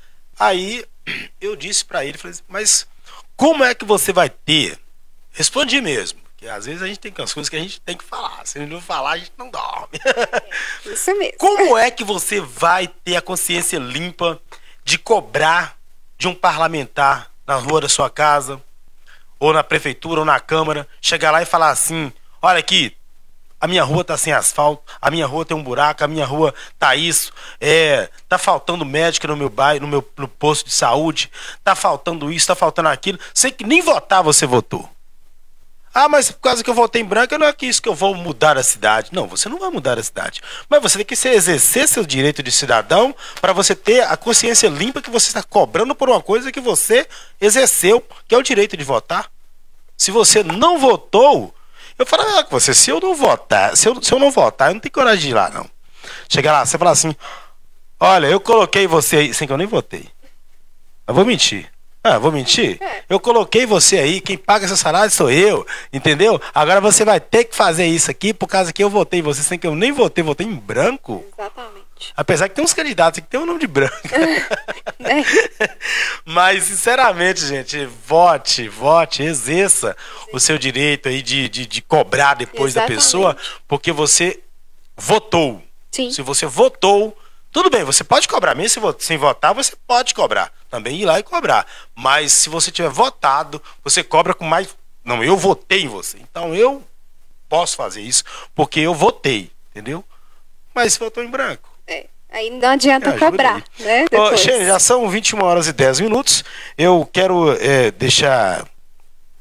Aí eu disse pra ele, falei assim, mas como é que você vai ter? Respondi mesmo, porque às vezes a gente tem coisas que a gente tem que falar, se a gente não falar a gente não dorme. Isso mesmo. Como é que você vai ter a consciência limpa de cobrar de um parlamentar na rua da sua casa, ou na prefeitura, ou na câmara, chegar lá e falar assim, olha aqui, a minha rua tá sem asfalto, a minha rua tem um buraco, a minha rua tá isso, é, tá faltando médica no meu bairro, no meu no posto de saúde, tá faltando isso, tá faltando aquilo. Sei que nem votar você votou. Ah, mas por causa que eu votei em branco, não é que isso que eu vou mudar a cidade. Não, você não vai mudar a cidade. Mas você tem que ser, exercer seu direito de cidadão para você ter a consciência limpa que você está cobrando por uma coisa que você exerceu, que é o direito de votar. Se você não votou, eu falo ah, com você, se eu não votar, se eu, se eu não votar, eu não tenho coragem de ir lá, não. Chegar lá, você fala assim, olha, eu coloquei você aí, sem que eu nem votei. Eu vou mentir. Ah, vou mentir? Eu coloquei você aí, quem paga seu salário sou eu, entendeu? Agora você vai ter que fazer isso aqui por causa que eu votei em você, sem que eu nem votei, votei em branco. Exatamente. Apesar que tem uns candidatos que tem o nome de branco. Mas, sinceramente, gente, vote, vote, exerça Sim. o seu direito aí de, de, de cobrar depois Exatamente. Da pessoa, porque você votou. Sim. Se você votou, tudo bem, você pode cobrar. Mesmo sem votar, você pode cobrar. Também ir lá e cobrar. Mas se você tiver votado, você cobra com mais... Não, eu votei em você. Então eu posso fazer isso porque eu votei, entendeu? Mas votou em branco. É, aí não adianta é, cobrar, aí. Né? Ô, Xênia, já são vinte e uma horas e dez minutos. Eu quero é, deixar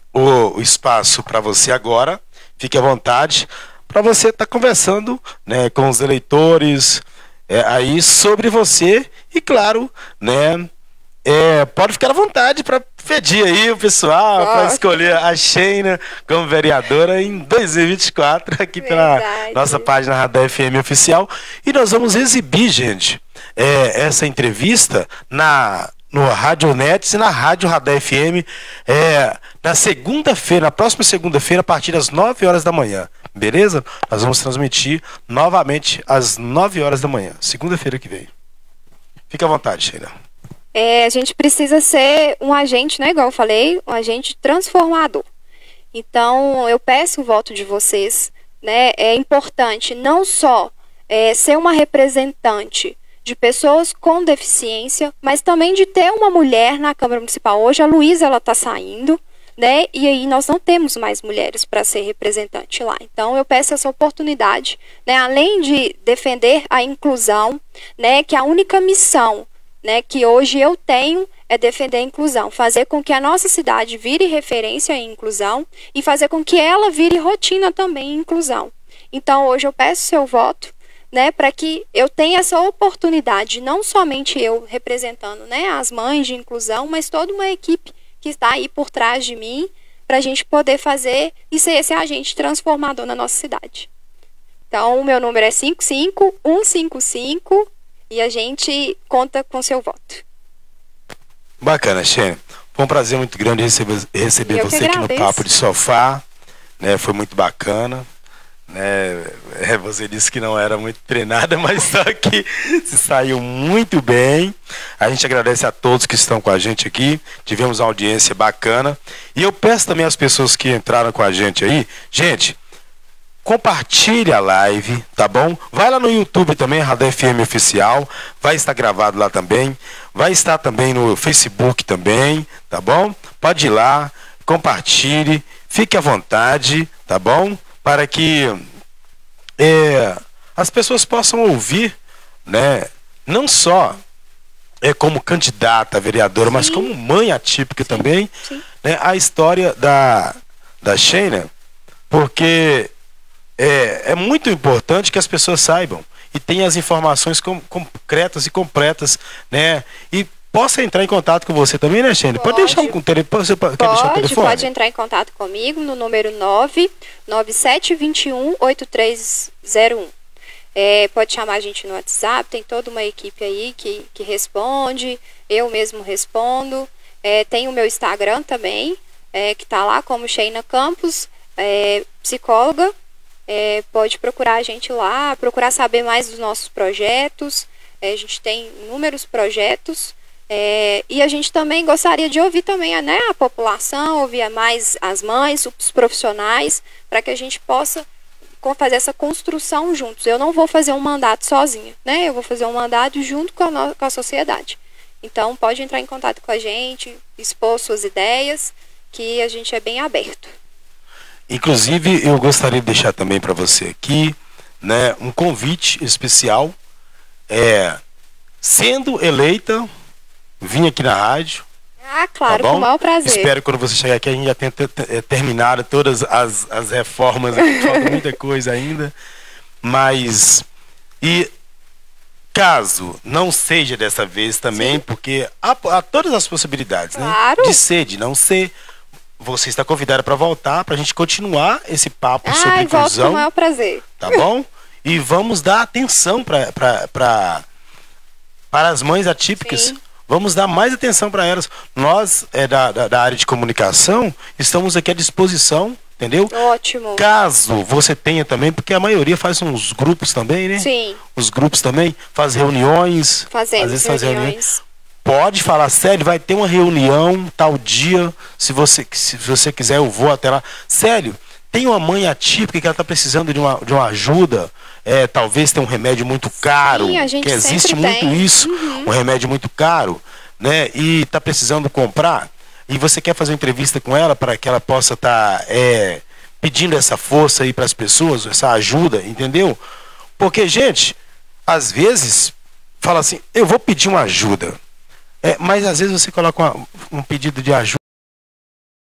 o, o espaço para você agora. Fique à vontade para você estar tá conversando, né, com os eleitores é, aí sobre você e, claro, né, é, pode ficar à vontade para pedir aí o pessoal para escolher a Sheina como vereadora em dois mil e vinte e quatro aqui Verdade. Pela nossa página Radar F M Oficial. E nós vamos exibir, gente, é, essa entrevista na no Rádio Net e na Rádio Radar F M é, na segunda-feira, na próxima segunda-feira, a partir das nove horas da manhã. Beleza? Nós vamos transmitir novamente às nove horas da manhã, segunda-feira que vem. Fique à vontade, Sheina. É, a gente precisa ser um agente, né, igual eu falei, um agente transformador. Então, eu peço o voto de vocês, né? É importante não só é, ser uma representante de pessoas com deficiência, mas também de ter uma mulher na Câmara Municipal. Hoje a Luísa, ela está saindo, né? E aí nós não temos mais mulheres para ser representante lá. Então eu peço essa oportunidade, né? Além de defender a inclusão, né? Que a única missão, né, que hoje eu tenho é defender a inclusão, fazer com que a nossa cidade vire referência em inclusão e fazer com que ela vire rotina também em inclusão. Então hoje eu peço seu voto, né, para que eu tenha essa oportunidade, não somente eu representando, né, as mães de inclusão, mas toda uma equipe que está aí por trás de mim, para a gente poder fazer e ser esse agente transformador na nossa cidade. Então o meu número é cinco cinco um cinco cinco e a gente conta com seu voto. Bacana, Sheina. Foi um prazer muito grande receber, receber você aqui no Papo de Sofá, né? Foi muito bacana, né? É, você disse que não era muito treinada, mas só que se saiu muito bem. A gente agradece a todos que estão com a gente aqui. Tivemos uma audiência bacana. E eu peço também às pessoas que entraram com a gente aí, gente, compartilhe a live, tá bom? Vai lá no YouTube também, Radar F M Oficial, vai estar gravado lá também, vai estar também no Facebook também, tá bom? Pode ir lá, compartilhe, fique à vontade, tá bom? Para que é, as pessoas possam ouvir, né? Não só é, como candidata a vereadora, sim, mas como mãe atípica, sim, também, sim, né? A história da, da Sheina, porque É, é muito importante que as pessoas saibam e tenham as informações com, concretas e completas, né? E possa entrar em contato com você também, né, Sheina? Pode, pode deixar um telefone? Você pode, quer deixar o telefone? Pode entrar em contato comigo no número nove nove sete dois um oito três zero um. É, pode chamar a gente no WhatsApp, tem toda uma equipe aí que, que responde, eu mesmo respondo. É, tem o meu Instagram também, é, que tá lá como Sheina Campos, é, psicóloga. É, pode procurar a gente lá, procurar saber mais dos nossos projetos. É, a gente tem inúmeros projetos. É, e a gente também gostaria de ouvir também, né, a população, ouvir mais as mães, os profissionais, para que a gente possa fazer essa construção juntos. Eu não vou fazer um mandato sozinha, né? Eu vou fazer um mandato junto com a, no, com a sociedade. Então pode entrar em contato com a gente, expor suas ideias, que a gente é bem aberto. Inclusive, eu gostaria de deixar também para você aqui, né, um convite especial. É, sendo eleita, vim aqui na rádio. Ah, claro, tá com o maior prazer. Espero que quando você chegar aqui a gente já tenha terminado todas as, as reformas, aqui, falta muita coisa ainda. Mas, e caso não seja dessa vez também, sim, porque há, há todas as possibilidades, claro, né, de ser, de não ser. Você está convidada para voltar, para a gente continuar esse papo, ai, sobre inclusão. Volto com o maior prazer. Tá bom? E vamos dar atenção para para as mães atípicas. Sim. Vamos dar mais atenção para elas. Nós, é, da, da, da área de comunicação, estamos aqui à disposição, entendeu? Ótimo. Caso você tenha também, porque a maioria faz uns grupos também, né? Sim. Os grupos também faz reuniões. Fazemos às vezes reuniões. Faz reuniões. Pode falar, sério, vai ter uma reunião tal dia, se você, se você quiser eu vou até lá. Sério, tem uma mãe atípica que ela está precisando de uma, de uma ajuda, é, talvez tenha um remédio muito caro, sim, a gente que existe muito tem. isso, uhum, um remédio muito caro, né, e está precisando comprar, e você quer fazer uma entrevista com ela para que ela possa estar tá, é, pedindo essa força aí para as pessoas, essa ajuda, entendeu? Porque, gente, às vezes, fala assim, eu vou pedir uma ajuda. É, mas às vezes você coloca uma, um pedido de ajuda